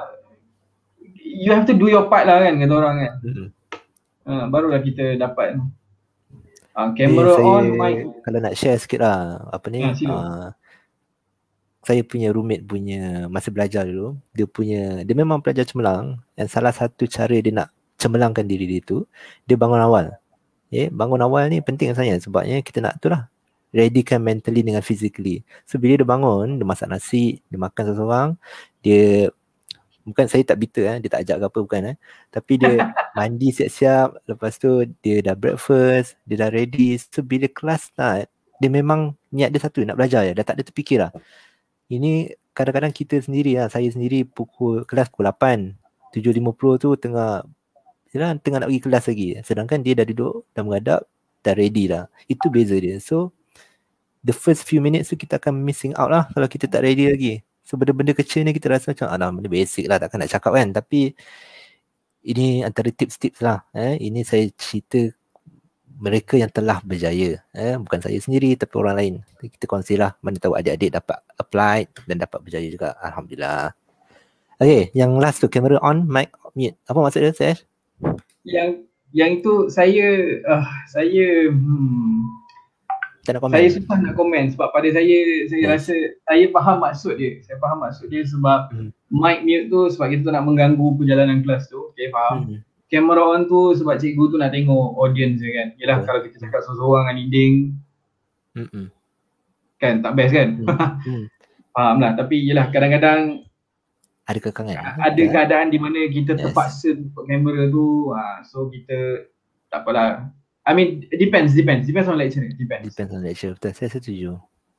you have to do your part lah kan, kata orang kan. hmm. uh, Barulah kita dapat uh, kamera eh, on, mic. Kalau nak share sikit lah apa ni, uh, uh, saya punya roommate punya masa belajar dulu, dia punya, dia memang pelajar cemerlang, dan salah satu cara dia nak cemerlangkan diri dia tu, dia bangun awal. Okay, bangun awal ni penting sebenarnya, sebabnya kita nak tu lah, readykan mentally dengan physically. So bila dia bangun, dia masak nasi, dia makan seseorang, dia, bukan saya tak bitter eh, dia tak ajak ke apa, bukan eh, tapi dia mandi siap-siap, lepas tu dia dah breakfast, dia dah ready. So bila kelas start, dia memang niat dia satu, nak belajar je, dah tak ada terfikir lah. Ini kadang-kadang kita sendiri lah, saya sendiri pukul kelas pukul lapan, tujuh lima puluh tu tengah yalah, tengah nak pergi kelas lagi. Sedangkan dia dah duduk, dah menghadap, dah ready lah. Itu beza dia. So the first few minutes tu kita akan missing out lah kalau kita tak ready lagi. So benda-benda kecil ni kita rasa macam alah, benda basic lah, takkan nak cakap kan. Tapi ini antara tips-tips lah. Eh. Ini saya cerita mereka yang telah berjaya, eh, bukan saya sendiri tapi orang lain. Kita kongsi lah, mana tahu adik-adik dapat apply dan dapat berjaya juga. Alhamdulillah. Okay, yang last tu, camera on, mic mute. Apa maksud dia, Sash? Yang yang itu saya uh, saya hmm, tak nak komen. Saya susah nak komen sebab pada saya saya yes. rasa saya faham maksud dia. Saya faham maksud dia sebab hmm. mic mute tu sebab kita tu nak mengganggu perjalanan kelas tu. Okay, faham. Hmm. Camera on tu sebab cikgu tu nak tengok audience je kan. Yelah, oh. kalau kita cakap seorang-seorang dengan leading, mm-mm. kan tak best kan. Mm. Faham lah. Tapi yelah, kadang-kadang ada kekangan, ada keadaan di mana kita yes. terpaksa untuk kamera tu, ha, so kita tak apalah. I mean depends, depends, depends on lecturer, depends. Depends on lecturer, betul, saya setuju.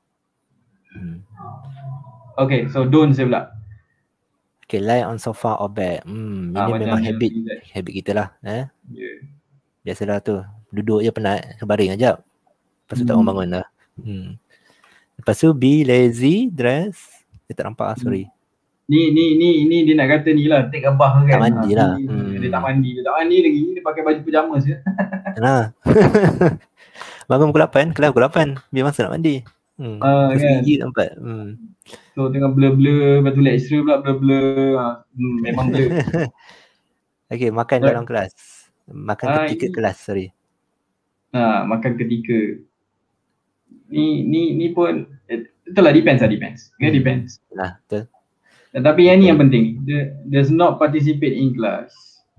Hmm. Okay, so don't saya pula. Okay, lie on sofa or bed. Hmm, ini ah, memang habit, habit kita lah. Eh? Yeah. Biasalah tu, duduk je penat, baring sekejap. Lepas tu hmm. tak orang bangun lah. Hmm. Lepas tu be lazy, dress. Dia tak nampak lah, sorry. Ni ni ni ni dia nak kata ni lah, take a bath kan. Tak mandi ha, lah. Ni, Hmm. Dia tak mandi, dia tak mandi lagi. Dia pakai baju pajama je. Nah. Bangun pukul lapan, kelas pukul lapan. Biar masa nak mandi. Hmm. Uh, kan? Gigi tempat. Hmm. So tengah blur-blur, lepas tu lecturer pula blur-blur. Ha, hmm, memang blur. Okay, makan right. dalam kelas. Makan uh, ketika ini, kelas, sorry. Ha, makan ketika. Ni ni ni pun itulah, depends lah, depends. Okay, hmm. depends. Nah, betul. Tapi yang ni yang penting, dia does not participate in class.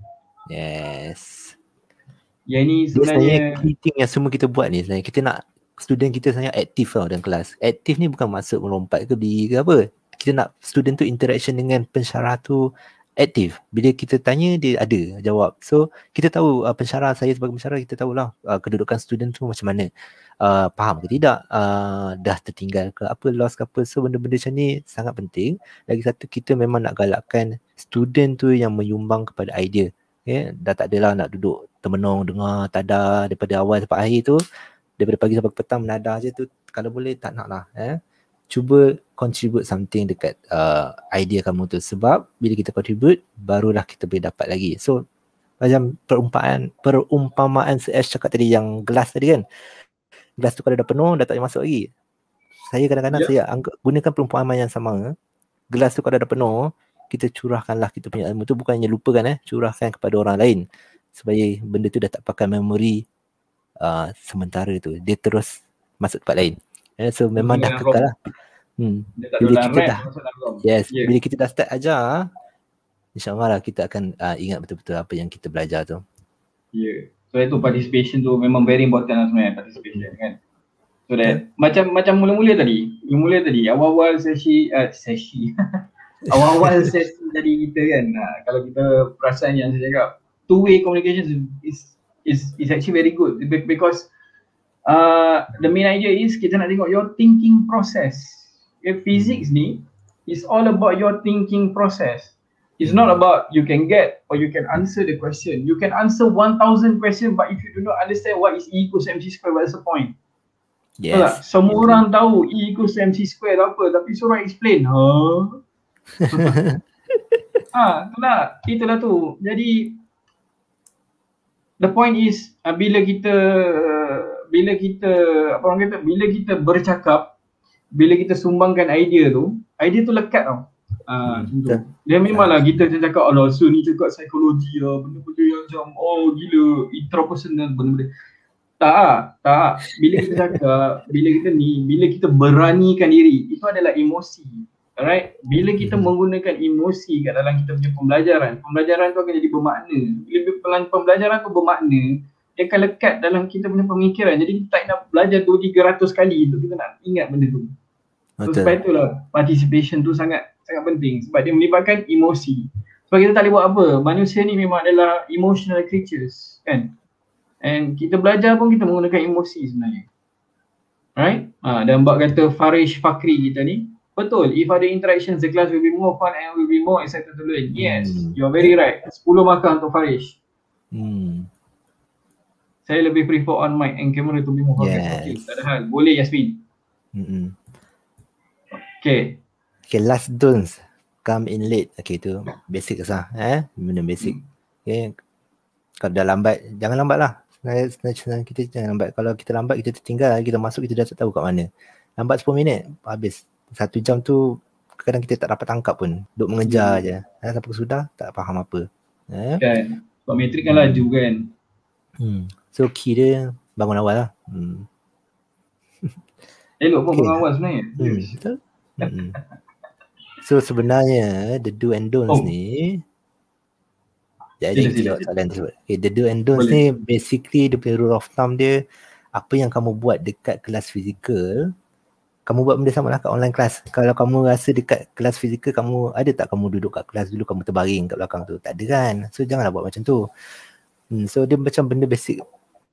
Yes. Yang ni sebenarnya key thing yang semua kita buat ni sebenarnya, kita nak student kita sebenarnya aktif tau dalam kelas. Aktif ni bukan maksud melompat ke berdiri ke apa. Kita nak student tu interaction dengan pensyarah tu aktif. Bila kita tanya, dia ada jawab. So kita tahu uh, pensyarah, saya sebagai pensyarah, kita tahulah uh, kedudukan student tu macam mana. Uh, faham ke tidak, uh, dah tertinggal ke apa, lost ke apa. So benda-benda macam ni sangat penting. Lagi satu, kita memang nak galakkan student tu yang menyumbang kepada idea. Okay? Dah tak adalah nak duduk termenung dengar tada daripada awal sampai akhir tu, daripada pagi sampai petang menadah je tu, kalau boleh tak nak lah. Eh? Cuba contribute something dekat uh, idea kamu tu, sebab bila kita contribute barulah kita boleh dapat lagi. So macam perumpamaan perumpamaan saya cakap tadi, yang gelas tadi kan, gelas tu kalau dah penuh, dah tak boleh masuk lagi. Saya kadang-kadang yeah. saya anggap, gunakan perumpamaan yang sama. Gelas tu kalau dah penuh, kita curahkanlah kita punya ilmu tu, bukannya lupakan, eh, curahkan kepada orang lain, supaya benda tu dah tak pakai memori uh, sementara tu, dia terus masuk tempat lain. Eh, so memang dah kekal lah. Hmm. Dia tak Bila dolan kita rap dah, masuk dalam ROM. yes, Yeah. bila kita dah start ajar, insyaAllah lah kita akan uh, ingat betul-betul apa yang kita belajar tu. Ya. Yeah. So itu participation tu memang very important lah sebenarnya, participation kan. So that yeah. macam macam mula-mula tadi, mula tadi awal-awal sesi uh, sesi awal-awal sesi tadi kita kan. Uh, kalau kita perasan yang saya cakap, two way communication is is is actually very good because uh, the main idea is kita nak tengok your thinking process. Okay, physics ni is all about your thinking process. It's not about you can get or you can answer the question. You can answer one thousand questions, but if you do not understand what is E equals mc square, what's the point? Yes. Tak? Semua okay. orang tahu E equals mc square apa, tapi suruh explain. Huh? ha, itulah, itulah tu. Jadi the point is uh, bila kita uh, bila kita apa orang kata, bila kita bercakap, bila kita sumbangkan idea tu, idea tu lekat tau. Ah, uh, dia memanglah kita cakap Allah so ni cakap psikologi lah, benda-benda yang macam oh gila intrapersonal benda-benda. Tak, tak. Bila kita cakap, bila kita ni, bila kita beranikan diri, itu adalah emosi. Alright? Bila kita menggunakan emosi kat dalam kita punya pembelajaran, pembelajaran tu akan jadi bermakna. Bila pembelajaran tu bermakna, dia akan lekat dalam kita punya pemikiran. Jadi kita tak nak belajar dua tiga ratus kali untuk kita nak ingat benda tu. So, sebab itulah participation tu sangat sangat penting sebab dia melibatkan emosi. Sebab kita tak boleh buat apa. Manusia ni memang adalah emotional creatures kan. And kita belajar pun kita menggunakan emosi sebenarnya. Right? Ha, dan bab kata Farish Fakri kita ni, betul. If ada interactions, the class will be more fun and will be more excited to learn. Yes, hmm. you're very right. sepuluh markah untuk Farish. Hmm. Saya lebih prefer on mic and camera to be more fun. Yes. Okay, tak ada hal. Boleh Yasmin. Hmm. Okay. Okay, last don'ts. Come in late. Okay, tu basic sah. Eh? Benda basic. Okay. Kalau dah lambat, jangan lambat lah. Sebenarnya kita jangan lambat. Kalau kita lambat, kita tertinggal. Kita masuk, kita dah tak tahu kat mana. Lambat sepuluh minit, habis. Satu jam tu, kadang kita tak dapat tangkap pun. Duk mengejar hmm. je. Eh, sampai sudah, tak faham apa. Eh? Kan. Sebab metrik kan laju kan. Hmm. So, key dia bangun awal lah. Hmm. Elok pun okay. bangun awal sebenarnya. Hmm. Betul? Hmm. So sebenarnya the do and don'ts oh. ni jadi kita jawab soalan tersebut. Okay, the do and don'ts Boleh. ni basically the rule of thumb dia, apa yang kamu buat dekat kelas fizikal, kamu buat benda sama lah kat online class. Kalau kamu rasa dekat kelas fizikal, kamu ada tak kamu duduk kat kelas dulu, kamu terbaring kat belakang tu? Tak ada kan? So janganlah buat macam tu. Hmm, so dia macam benda basic.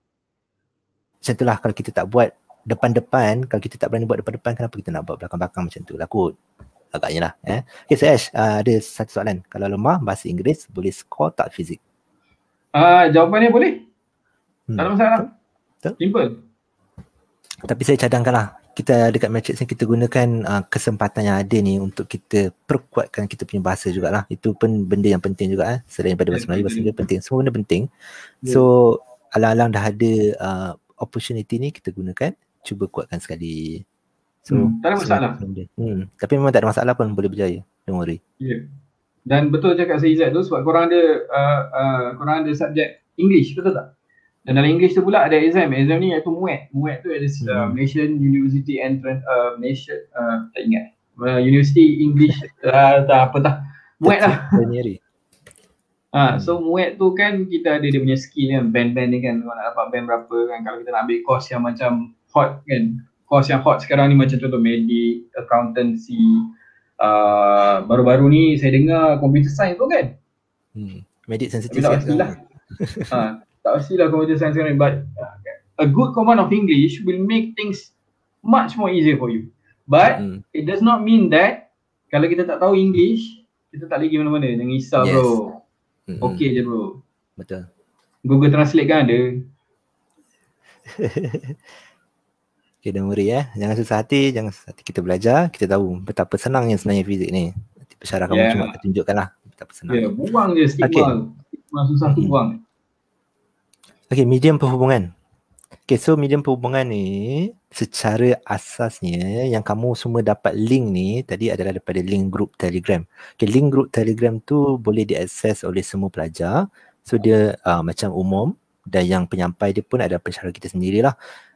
Macam tu lah, kalau kita tak buat depan-depan, kalau kita tak berani buat depan-depan, kenapa kita nak buat belakang-belakang macam tu lah kot? Agaknya lah. Eh. Okay, so Ash, uh, ada satu soalan. Kalau lemah bahasa Inggeris, boleh score tak fizik? Uh, jawapannya boleh. Hmm. Tak ada masalah. Betul? Simple. Tapi saya cadangkan lah. Kita dekat Matrix ni kita gunakan uh, kesempatan yang ada ni untuk kita perkuatkan kita punya bahasa jugalah. Itu pun benda yang penting juga. Eh. Selain daripada bahasa Melayu, bahasa Inggeris penting. Semua benda penting. Yeah. So, alang-alang dah ada uh, opportunity ni, kita gunakan. Cuba kuatkan sekali. So, hmm, tak ada masalah. Hmm, tapi memang tak ada masalah pun, boleh berjaya. Don't worry. Yeah. Dan betul cakap Saizat tu sebab korang ada uh, uh, korang ada subjek English, betul tak? Dan dalam English tu pula ada exam. Exam ni iaitu M U E T. M U E T tu ada hmm. uh, Malaysian University Entrance uh, Malaysia uh, tak ingat. Uh, University English uh, tak apa dah. M U E T lah. Ah, so M U E T tu kan kita ada dia punya skill kan, band-band ni kan, kalau nak dapat band berapa kan, kalau kita nak ambil course yang macam hot kan. Course yang hot sekarang ni macam contoh medik, accountancy, uh, baru-baru ni saya dengar computer science tu kan. Hmm. Medik sensitif. Tak pastilah. ha, tak pastilah computer science sekarang ni, but uh, a good command of English will make things much more easier for you. But hmm. it does not mean that kalau kita tak tahu English, kita tak pergi mana-mana. Jangan risau yes. bro. Hmm. Okay je bro. Betul. Google Translate kan ada. Okay, don't worry eh. Jangan susah hati, jangan susah hati. Kita belajar, kita tahu betapa senangnya sebenarnya fizik ni. Nanti pensyarah kamu yeah. cuma akan tunjukkan lah betapa senang. Ya, yeah, buang je stigma. Okay. Stigma susah tu buang. Okay, medium perhubungan. Okay, so medium perhubungan ni secara asasnya yang kamu semua dapat link ni tadi adalah daripada link group Telegram. Okay, link group Telegram tu boleh diakses oleh semua pelajar. So dia uh, macam umum dan yang penyampai dia pun ada pensyarah kita sendirilah.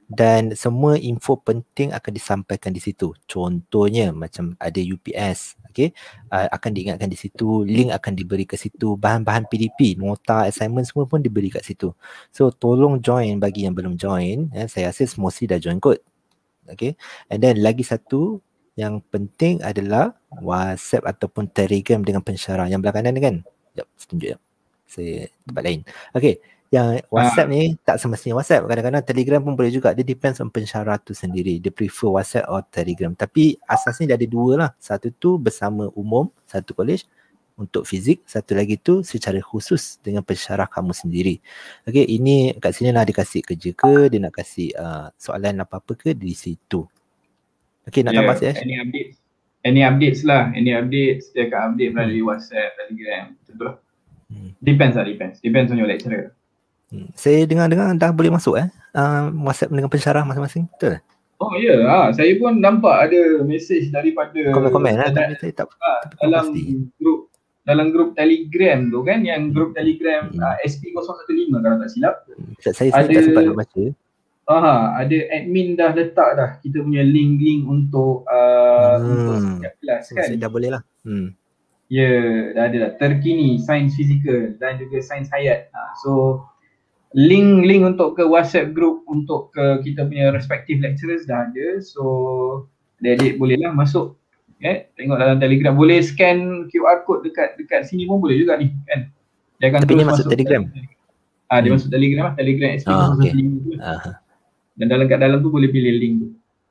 dan semua info penting akan disampaikan di situ. Contohnya macam ada U P S, okey, uh, akan diingatkan di situ, link akan diberi ke situ, bahan-bahan P D P, nota, assignment semua pun diberi kat situ. So tolong join bagi yang belum join, ya, saya rasa mesti dah join kot. Okey. And then lagi satu yang penting adalah WhatsApp ataupun Telegram dengan pensyarah yang belah kanan ni kan. Sekejap, saya tunjuk ya. Saya tempat lain. Okey. Yang WhatsApp ni tak semestinya WhatsApp. Kadang-kadang Telegram pun boleh juga. Dia depends on pensyarah tu sendiri. Dia prefer WhatsApp atau Telegram. Tapi asasnya dia ada dua lah. Satu tu bersama umum, satu college untuk fizik. Satu lagi tu secara khusus dengan pensyarah kamu sendiri. Okey, ini kat sini lah dia kasih kerja ke, dia nak kasih uh, soalan apa-apa ke di situ. Okey, nak yeah, tambah Ash? Any updates? Any updates lah. Any updates dia akan update melalui hmm. WhatsApp, Telegram. Betul lah. Hmm. Depends lah, depends. Depends on your lecturer. Hmm. Saya dengar-dengar dah boleh masuk eh uh, WhatsApp dengan pensyarah masing-masing, betul? Oh ya, yeah. ha, saya pun nampak ada mesej daripada komen-komen lah, tapi saya tak ha, dalam pasti. grup dalam grup Telegram tu kan, yang grup Telegram hmm. uh, S P kosong satu lima kalau tak silap. Saya, saya ada, tak sempat nak baca. Aha, ada admin dah letak dah kita punya link-link untuk uh, hmm. untuk setiap kelas kan. Saya dah boleh lah. Hmm. Ya, yeah, dah ada dah. Terkini sains fizikal dan juga sains hayat. Ha, so link-link untuk ke WhatsApp group untuk ke kita punya respective lecturers dah ada. So adik-adik bolehlah masuk. Okay, tengok dalam Telegram. Boleh scan Q R code dekat dekat sini pun boleh juga ni kan. Dia akan tapi terus masuk, masuk Telegram. Ah, dia hmm. masuk Telegram lah. Telegram S P oh, okay. uh-huh. Dan dalam kat dalam tu boleh pilih link tu.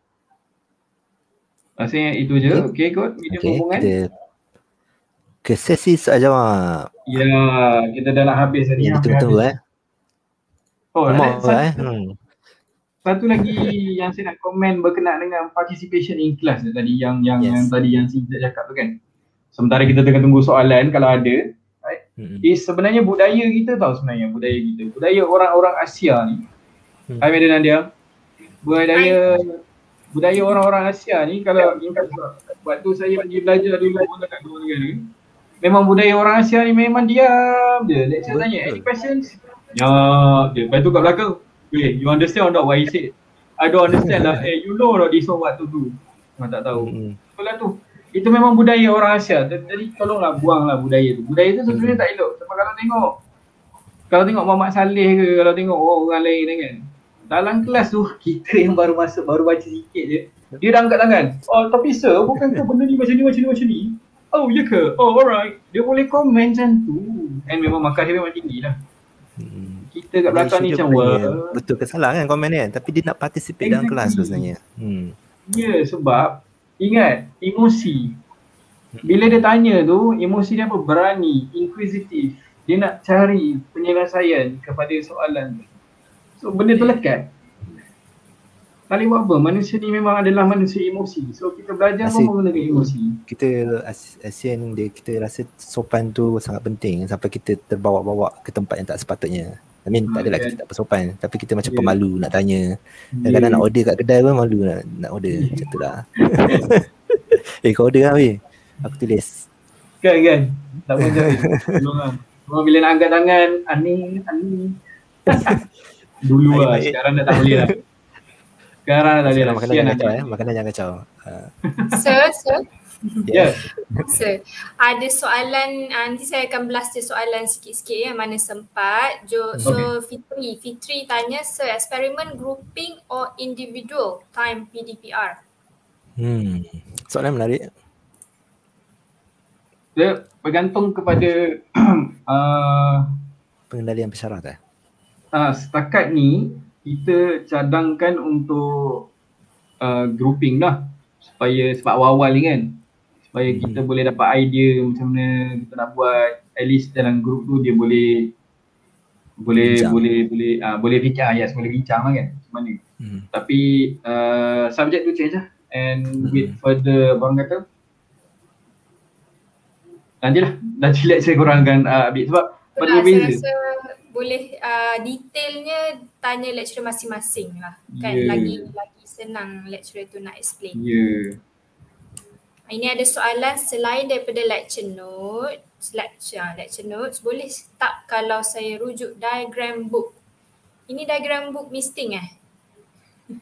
Rasanya itu je. Okey, okay, kot. Medium okay, hubungan. Kita ke sesi soal jawab. Ya, kita dah nak habis tadi. Ya, betul-betul eh. Oh, Memang, satu, eh. hmm. satu lagi yang saya nak komen berkenaan dengan participation in class tadi yang yang, yes. yang tadi yang Sinta cakap tu kan. Sementara kita tengah tunggu soalan kalau ada, right? Mm-hmm. Is sebenarnya budaya kita tahu sebenarnya budaya kita. Budaya orang-orang Asia ni. Hmm. Hai Medan Nadia. Budaya Hai. budaya orang-orang Asia ni kalau ingat waktu saya pergi belajar dulu dekat luar negara. Memang budaya orang Asia ni memang diam je. Lecturer tanya, any questions? Ya, dia. Lepas tu kat belakang, okay, you understand or not what he said? I don't understand lah. Eh, you know or not this one what to do? Memang tak tahu. Hmm. Itulah tu. Itu memang budaya orang Asia. Jadi tolonglah buanglah budaya tu. Budaya tu sebenarnya hmm. tak elok. Sebab kalau tengok, kalau tengok Muhammad Saleh ke, kalau tengok oh, orang lain kan. Dalam kelas tu, kita yang baru masuk, baru baca sikit je. Dia dah angkat tangan. Oh, tapi sir, bukankah benda ni macam ni, macam ni, macam ni? Oh, ya ke? Oh, alright. Dia boleh komen macam tu. And memang markah dia memang tinggi lah. Hmm. Kita kat belakang ni macam wah. Betul ke salah kan komen ni kan, tapi dia nak participate exactly. dalam kelas tu sebenarnya. Hmm. Ya, yeah, sebab ingat emosi. Bila dia tanya tu, emosi dia apa? Berani, inquisitive. Dia nak cari penyelesaian kepada soalan tu. So benda tu lekat. Tak boleh buat apa, manusia ni memang adalah manusia emosi. So kita belajar pun menggunakan emosi. Kita ASEAN dia, kita rasa sopan tu sangat penting sampai kita terbawa-bawa ke tempat yang tak sepatutnya. I mean tak adalah kita tak bersopan, tapi kita macam yeah. pemalu nak tanya. Kadang-kadang yeah. nak order kat kedai pun malu nak, nak order yeah. macam tu lah. Eh kau order lah weh, aku tulis. Kan kan, tak boleh jari. Tolong lah. Cuma bila nak angkat tangan, ani, ani. Dulu lah, sekarang dah tak boleh lah. Sekarang dah boleh lah. Makanan jangan kacau eh, makanan jangan kacau. Sir, sir. Ya. Yeah. Sir, ada soalan, uh, nanti saya akan blast je soalan sikit-sikit ya, mana sempat. Jo, so okay. Fitri, Fitri tanya, sir, experiment grouping or individual time P D P R? Hmm, soalan menarik. Dia bergantung kepada uh, pengendalian persyarat eh? Uh, setakat ni, kita cadangkan untuk uh, grouping lah. Supaya, sebab awal-awal ni kan. Supaya hmm. kita boleh dapat idea macam mana kita nak buat. At least dalam group tu dia boleh boleh bincang. boleh boleh uh, boleh bincang, yes, boleh bincang lah kan macam mana. Hmm. Tapi uh, subject tu change lah. And hmm. with further, orang kata nantilah, nanti lecture korang akan uh, ambil sebab pada berbeza. Saya rasa boleh uh, detailnya tanya lecturer masing-masing lah kan, yeah. lagi lagi senang lecturer tu nak explain. Yeah. Ini ada soalan, selain daripada lecture notes, lecture, lecture notes, boleh tak kalau saya rujuk diagram book? Ini diagram book misting eh?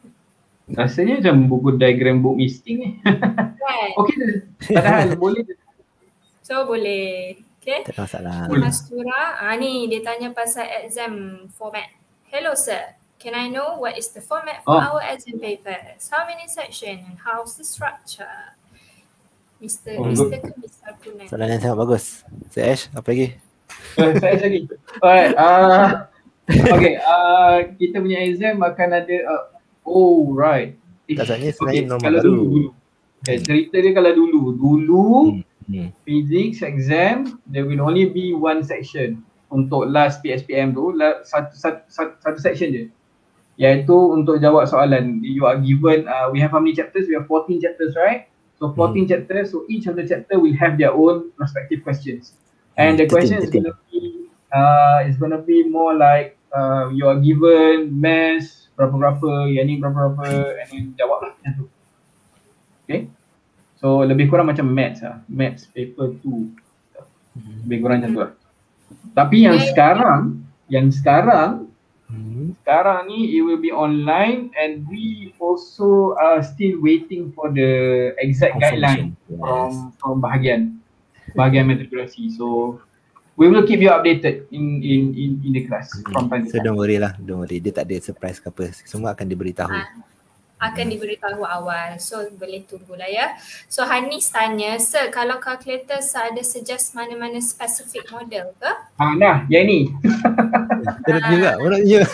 Rasanya macam buku diagram book misting ni. Right. Okey, tak ada hal, boleh. So boleh. Okay. Tak ada masalah. Mas Tura, ah, ni dia tanya pasal exam format. Hello sir, can I know what is the format for Oh. our exam papers? How many section and how's the structure? Mister Oh, Mister good. ke Mister Kunan? Soalan yang sangat bagus. Sir Ash, apa lagi? Uh, saya lagi. Alright. Uh, okay. Uh, kita punya exam akan ada. Uh, oh right. Tak sebenarnya sebenarnya Okay, normal kalau baru. dulu, dulu. Okay, cerita dia kalau dulu. Dulu Hmm. Hmm. physics exam there will only be one section untuk last P S P M tu, la- satu, satu, satu, satu section je, iaitu untuk jawab soalan. You are given uh, we have how many chapters? We have fourteen chapters, right? So fourteen Hmm. chapters, so each of the chapter will have their own respective questions, and the Hmm, question is thirteen, going to be uh, is going to be more like uh, you are given maths berapa-berapa, yang ni berapa-berapa, and then jawab lah macam tu. Okay, so lebih kurang macam maths lah, maths paper two, lebih kurang macam tu lah. Tapi yang sekarang, yang sekarang Hmm. sekarang ni it will be online, and we also are still waiting for the exact guideline Confirmation. from from bahagian bahagian matrikulasi. So we will keep you updated in in in, in the class from time to So time. don't worry lah, don't worry. Dia tak ada surprise ke apa. Semua akan diberitahu. Ah, akan diberitahu awal. So boleh tunggulah ya. So Hanis tanya, sir kalau calculator sir ada suggest mana-mana spesifik model ke? Ah nah, yang ni. Dia nak tunjuk tak? Mana tunjuk?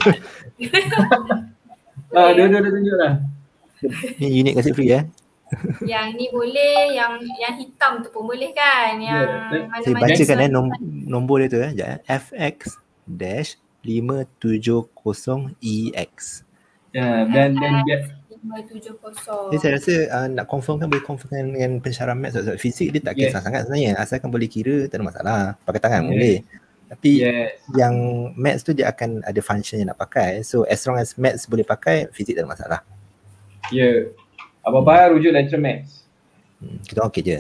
Ah dua-dua dah tunjuk lah. Ni unit kasih free eh. Yang ni boleh, yang yang hitam tu pun boleh kan? Yang Yeah. Saya mana-mana bacakan eh sir. nom- nombor dia tu eh. Sekejap eh. F X dash lima tujuh kosong E X. Ya, dan dan dia lima tujuh kosong. Jadi saya rasa uh, nak confirmkan boleh confirmkan dengan pensyarah maths. Sebab fisik dia tak Yes. kisah sangat sebenarnya. Asalkan boleh kira tak ada masalah. Pakai tangan Yes. boleh. Tapi yes. yang maths tu dia akan ada function yang nak pakai. So as long as maths boleh pakai, fisik tak ada masalah. Ya. Yeah. Apa-apa rujuk lecture maths. Hmm, kita okey je.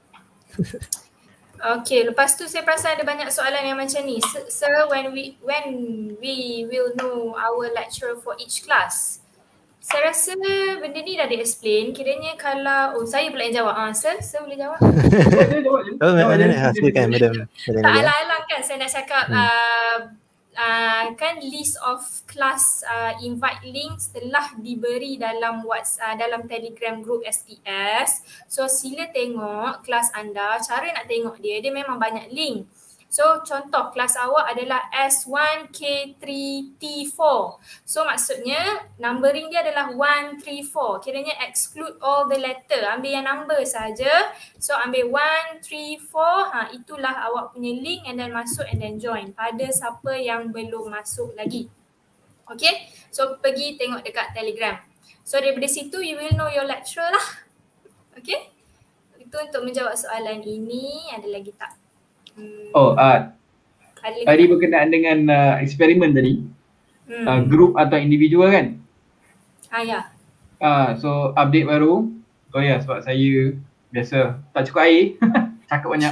Okay, lepas tu saya perasan ada banyak soalan yang macam ni. Sir, sir, when we when we will know our lecturer for each class? Saya rasa benda ni dah di-explain. Kiranya kalau, oh saya pula yang jawab. Ah, sir, sir boleh jawab? Boleh jawab je. Oh, Jawab mana je. ni? Ha, silakan madam. Madam Tak Lia. alang-alang kan saya nak cakap Hmm. uh, uh, kan list of class uh, invite links telah diberi dalam WhatsApp, uh, dalam Telegram group S T S. So sila tengok kelas anda, cara nak tengok dia, dia memang banyak link. So contoh kelas awak adalah S one K three T four. So maksudnya numbering dia adalah one three four. Kiranya exclude all the letter. Ambil yang number saja. So ambil one three four. Ha, itulah awak punya link, and then masuk and then join. Pada siapa yang belum masuk lagi. Okay. So pergi tengok dekat Telegram. So daripada situ you will know your lecturer lah. Okay. Itu untuk menjawab soalan ini. Ada lagi tak? Hmm, Oh, uh, ada lagi tadi tak? berkenaan dengan uh, eksperimen tadi, Hmm. uh, group atau individual kan? Ah ya. Ah, so update baru. Oh ya, sebab saya biasa tak cukup air, cakap banyak.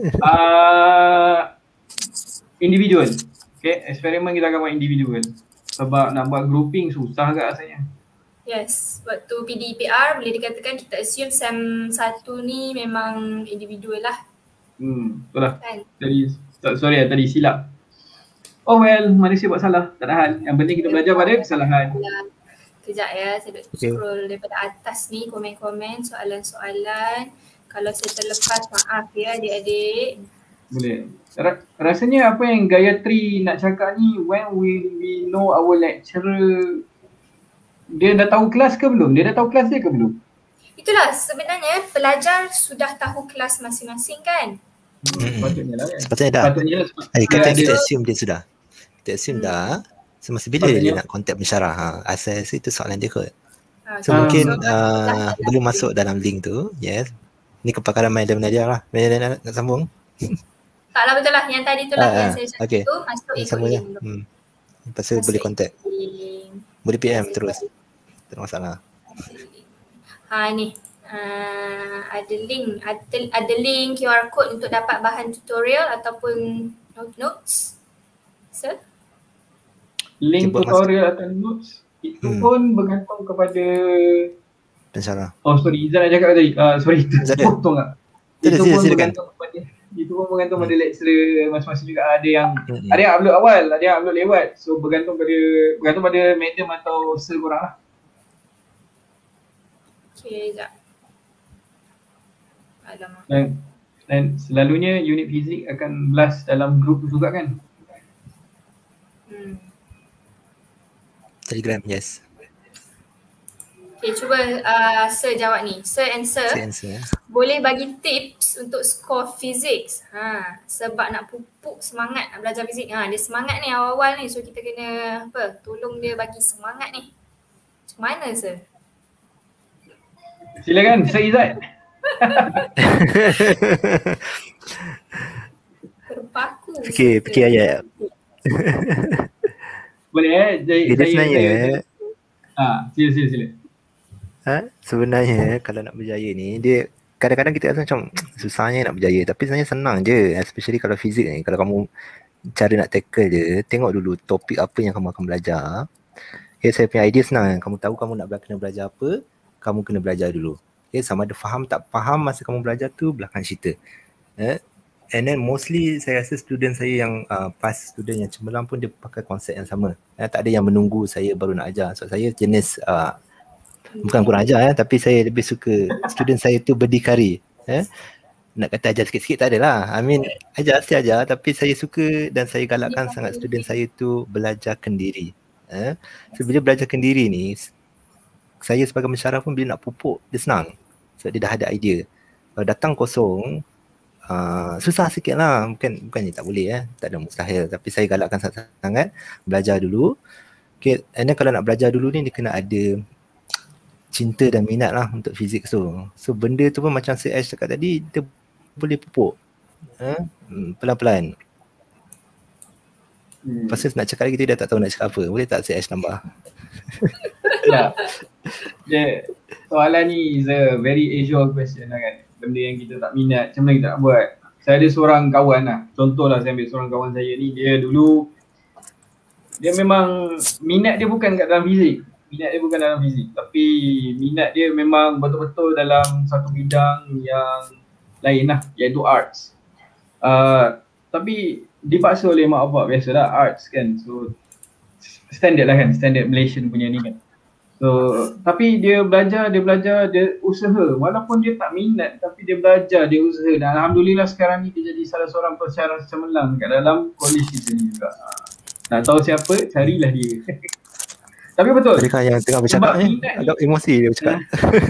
Uh, individual. Okay, eksperimen kita akan buat individual. Sebab nak buat grouping susah agak rasanya. Yes, waktu P D P R boleh dikatakan kita assume SEM satu ni memang individual lah Hmm, betul lah. kan. Tadi, sorry lah, tadi silap. Oh well, manusia buat salah, tak ada hal. Yang penting kita belajar pada kesalahan. Kejap ya, saya duk Okay. scroll daripada atas ni komen-komen, soalan-soalan. Kalau saya terlepas, maaf ya adik-adik. Boleh. Ra- Rasanya apa yang Gayatri nak cakap ni, when will we know our lecturer, dia dah tahu kelas ke belum? Dia dah tahu kelas dia ke belum? Itulah sebenarnya pelajar sudah tahu kelas masing-masing kan. Hmm, patutnya lah kan. Sepatutnya dah. Patutnya lah sebab Eh, dia kita, ada, kita assume dia sudah. Kita assume Hmm. dah. Semasa bila Patutnya. dia nak contact pensyarah? Ha, asal rasa itu soalan dia kot. Ha, So Ah. mungkin so, uh, belum masuk dalam link tu. Yes. Ni kepakaran Madam Nadia lah. Madam nak, nak sambung? taklah betul lah yang tadi tu lah Ah, yang ah, saya cakap okay. tu masuk ikut Sambung je. link tu. Hmm. Lepas tu Masuk boleh contact. ikut link. Boleh P M Masuk terus. ikut Tak ada masalah. Ha ni. Uh, ada link ada, ada link Q R code untuk dapat bahan tutorial ataupun note- notes. So, link Cuba tutorial atau notes. Itu Hmm. pun bergantung kepada Pensyarah. oh sorry Izzat nak cakap tadi. Uh, sorry Tak ada. potong tak. Tak ada, Itu sila- pun silakan. bergantung kepada itu pun bergantung pada Hmm. lecturer masing-masing juga. Ada yang Hmm. ada yang upload awal, ada yang upload lewat. So bergantung pada bergantung pada madam atau sir korang lah. Okay, sekejap. Alamak. Dan, dan selalunya unit fizik akan blast dalam grup tu juga kan? Hmm. Telegram, yes. Okay, cuba uh, Sir jawab ni. Sir and Sir, Saya answer. eh. boleh bagi tips untuk skor fizik? Ha, sebab nak pupuk semangat nak belajar fizik. Ha, dia semangat ni awal-awal ni. So kita kena apa? Tolong dia bagi semangat ni. Macam mana Sir? Silakan Sir Izzat. Terpaku. Okey, Sir. fikir ayat. Boleh eh? Jadi, Okay, dia saya, sebenarnya, saya, ah, sila sila sila. ha, sebenarnya kalau nak berjaya ni, dia kadang-kadang kita rasa macam susahnya nak berjaya, tapi sebenarnya senang je, especially kalau fizik ni. Kalau kamu cara nak tackle je, tengok dulu topik apa yang kamu akan belajar. Okay, saya punya idea senang. Kamu tahu kamu nak kena belajar apa, kamu kena belajar dulu. Okay, sama ada faham tak faham masa kamu belajar tu, belakang cerita. Eh? And then mostly saya rasa student saya yang uh, past student yang cemerlang pun dia pakai konsep yang sama. Eh, tak ada yang menunggu saya baru nak ajar. So saya jenis uh, bukan kurang ajar eh, tapi saya lebih suka student saya tu berdikari. Eh? Nak kata ajar sikit-sikit tak adalah. I mean ajar mesti ajar, tapi saya suka dan saya galakkan sangat student saya tu belajarkan diri. Eh? So bila belajarkan diri ni, saya sebagai pensyarah pun bila nak pupuk dia senang. So dia dah ada idea. Kalau datang kosong, Uh, susah sikit lah, bukan bukannya tak boleh eh, tak ada mustahil, tapi saya galakkan sangat-sangat belajar dulu. Okay, and then kalau nak belajar dulu ni dia kena ada cinta dan minat lah untuk fizik tu. So benda tu pun macam C H cakap tadi, dia boleh pupuk eh? pelan-pelan. Hmm. Lepas tu nak cakap lagi dia dah tak tahu nak cakap apa, boleh tak C H tambah? Ya. Yeah. Soalan ni is a very usual question lah kan. Benda yang kita tak minat, macam mana kita nak buat. Saya ada seorang kawan lah, contohlah saya ambil seorang kawan saya ni, dia dulu dia memang minat dia bukan kat dalam fizik. Minat dia bukan dalam fizik, tapi minat dia memang betul-betul dalam satu bidang yang lain lah, iaitu arts. Uh, tapi dipaksa oleh mak bapak, biasalah arts kan, so standard lah kan, standard Malaysian punya ni kan. So, tapi dia belajar, dia belajar, dia usaha. Walaupun dia tak minat, tapi dia belajar, dia usaha. Dan Alhamdulillah sekarang ni dia jadi salah seorang pensyarah cemerlang kat dalam college kita ni juga. Nak tahu siapa, carilah dia. Tapi betul. Adakah yang tengah bercakap ni agak emosi dia bercakap?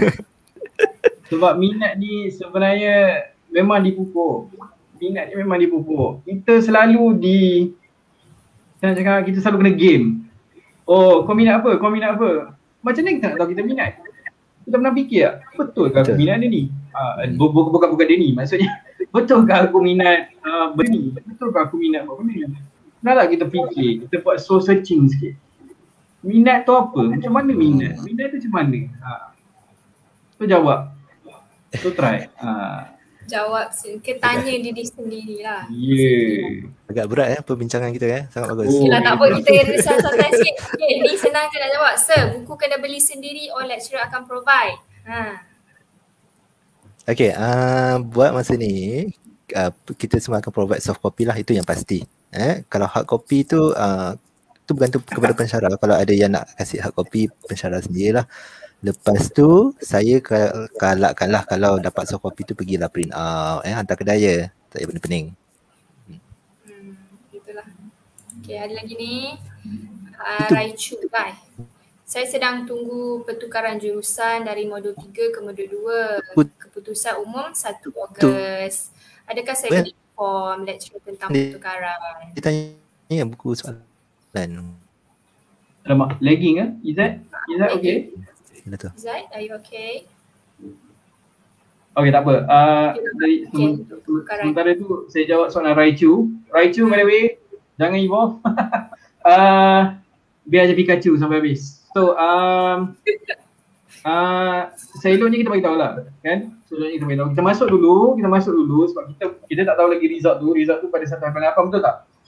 Sebab minat ni sebenarnya memang dipupuk. Minat ni memang dipupuk. Kita selalu di, saya cakap kita selalu kena game. Oh, kau minat apa? Kau minat apa? Macam mana kita nak tahu kita minat? Kita pernah fikir tak? Betul ke aku Betul. minat dia ni? Uh, bukan, bukan bukan dia ni, maksudnya betul ke aku minat uh, benda ni? Betul ke aku minat buat benda ni? Kenapa kita fikir, kita buat soul searching sikit. Minat tu apa? Macam mana minat? Minat tu macam mana? Ha. Tu jawab. Tu try. Ha. Jawab ke tanya diri sendiri lah. Yeah. Agak berat eh perbincangan kita eh, sangat bagus. Oh. Okay lah, tak apa, kita kena santai sikit. Okay, ni senang je nak jawab. Sir, buku kena beli sendiri or lecturer akan provide? Ha. Okay, uh, buat masa ni uh, kita semua akan provide soft copy lah, itu yang pasti. Eh, kalau hard copy tu uh, tu bergantung kepada pensyarah. Kalau ada yang nak kasih hard copy, pensyarah sendirilah. Lepas tu saya galakkan lah kalau dapat soft copy tu pergilah print out, eh, hantar kedai, tak payah benda pening. Hmm, itulah. Okay, ada lagi ni. Uh, Raichu, Rai. Saya sedang tunggu pertukaran jurusan dari modul tiga ke modul dua. Keputusan umum satu Ogos. Adakah saya Well, boleh inform lecturer tentang pertukaran? Dia tanya buku soalan. Alamak, lagging ah? Izzat? Izzat okay? Gila tu. Zai, are you okay? Okay, tak apa. Uh, dari Okay, sem- untuk pertukaran. sementara tu saya jawab soalan Raichu. Raichu by the way, jangan evolve. uh, biar je Pikachu sampai habis. So, um, uh, seloknya kita bagi tahu lah, kan? Seloknya kita bagi tahu. Kita masuk dulu, kita masuk dulu sebab kita kita tak tahu lagi result tu. Result tu pada satu hari lapan, betul tak?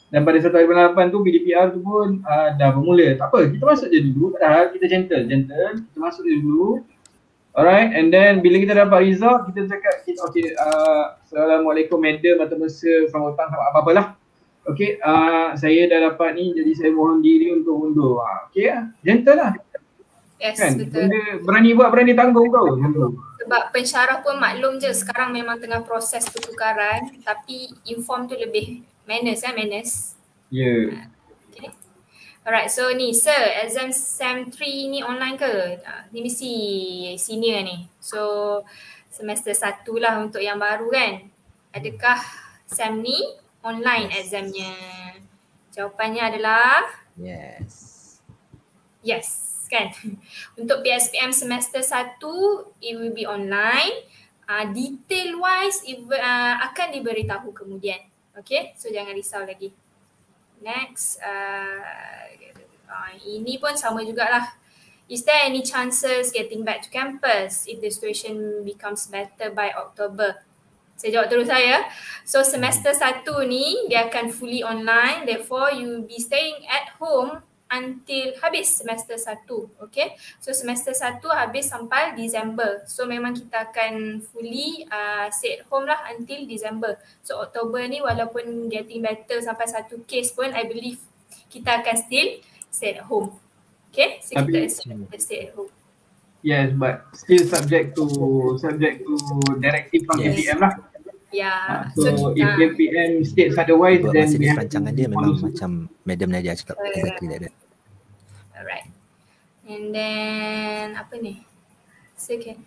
Dan pada satu hari lapan tu B D P R tu pun uh, dah bermula. Tak apa, kita masuk je dulu. Padahal kita gentle, gentle. Kita masuk je dulu. Alright, and then bila kita dapat result, kita cakap, kita, okay, uh, Assalamualaikum madam atau mesir sambutan apa-apa lah. Okay, uh, saya dah dapat ni, jadi saya mohon diri untuk undur. Uh, okay lah, gentle lah. Yes, Kan? betul. Benda berani buat, berani tanggung kau. Sebab pensyarah pun maklum je sekarang memang tengah proses pertukaran, tapi inform tu lebih manners eh, manners. Ya. Yeah. Okay. Alright, so ni sir, exam sem three ni online ke? Uh, ni mesti senior ni. So semester satu lah untuk yang baru kan. Adakah sem ni online examnya? Jawapannya adalah Yes. yes kan. Untuk P S P M semester satu it will be online. Uh, detail wise it, uh, akan diberitahu kemudian. Okay, so jangan risau lagi. Next, uh, uh, ini pun sama jugalah. Is there any chances getting back to campus if the situation becomes better by October? Saya jawab terus saya. So semester satu ni dia akan fully online, therefore you be staying at home until habis semester satu. Okay, so semester satu habis sampai Disember. So memang kita akan fully uh, stay at home lah until Disember. So Oktober ni walaupun getting better sampai satu case pun, I believe kita akan still stay at home. Okay, so Tapi, kita stay at home. Yes, but still subject to subject to directive from Yes. K P M lah. Ya, Uh, so, so, kita if K P M states otherwise, Buat then masa we dia have perancangan to dia memang follow. macam Madam Nadia cakap, Uh, exactly like that. Alright. And then apa ni? Second.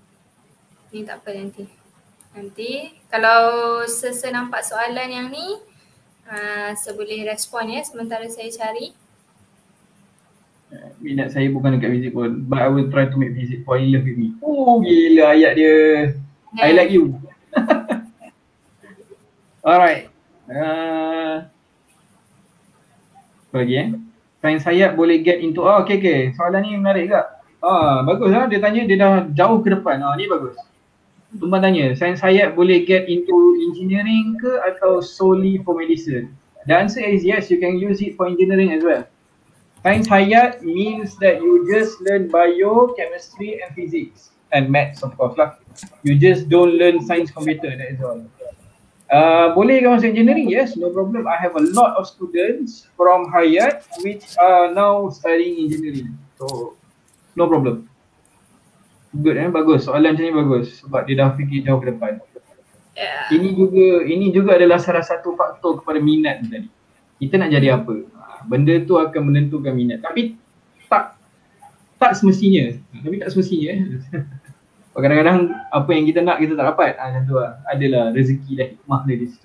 Ni tak apa nanti. Nanti kalau sesa nampak soalan yang ni, uh, saya boleh respon ya sementara saya cari. Minat saya bukan dekat music pun, but I will try to make music fall in love with me. Oh gila ayat dia. I like you. Alright. Uh, apa lagi eh? Sains hayat boleh get into, oh okay okay. Soalan ni menarik juga. Ah, bagus lah, dia tanya dia dah jauh ke depan. Ah, ni bagus. Tumpang tanya, sains hayat boleh get into engineering ke atau solely for medicine? The answer is yes, you can use it for engineering as well. Sains hayat means that you just learn bio, chemistry and physics and maths of course lah. You just don't learn science computer, that is all. Uh, boleh ke masuk engineering? Yes, no problem. I have a lot of students from Hayat which are now studying engineering. So, no problem. Good eh, bagus. Soalan macam ni bagus sebab dia dah fikir jauh ke depan. Yeah. Ini juga ini juga adalah salah satu faktor kepada minat tadi. Kita nak jadi apa? Benda tu akan menentukan minat. Tapi tak tak semestinya. Tapi tak semestinya eh. Kadang-kadang apa yang kita nak kita tak dapat. Ah, macam tu lah. Adalah rezeki dan hikmah dia di situ.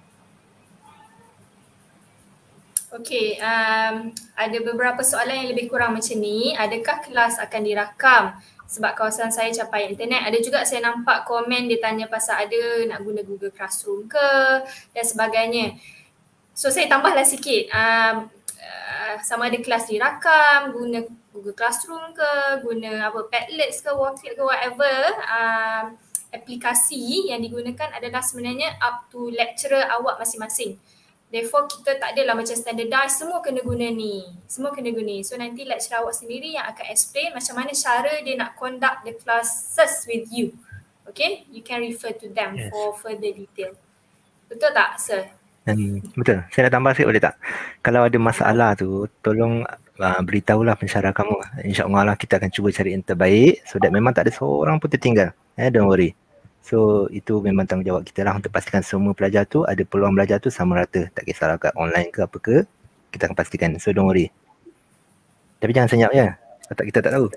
Okay, um, ada beberapa soalan yang lebih kurang macam ni. Adakah kelas akan dirakam sebab kawasan saya capai internet? Ada juga saya nampak komen dia tanya pasal ada nak guna Google Classroom ke dan sebagainya. So saya tambahlah sikit. Um, uh, sama ada kelas dirakam, guna Google Classroom ke, guna apa Padlets ke, Walklet ke, whatever, um, aplikasi yang digunakan adalah sebenarnya up to lecturer awak masing-masing. Therefore kita tak adalah macam standardized semua kena guna ni, semua kena guna ni. So nanti lecturer awak sendiri yang akan explain macam mana cara dia nak conduct the classes with you. Okay, you can refer to them yes. for further detail. Betul tak sir? Hmm, betul. Saya nak tambah sikit boleh tak? Kalau ada masalah tu, tolong uh, beritahulah pensyarah kamu. InsyaAllah lah kita akan cuba cari yang terbaik so that memang tak ada seorang pun tertinggal. Eh, don't worry. So itu memang tanggungjawab kita lah untuk pastikan semua pelajar tu ada peluang belajar tu sama rata. Tak kisahlah kat online ke apa ke, kita akan pastikan. So don't worry. Tapi jangan senyap ya. Tak, kita tak tahu.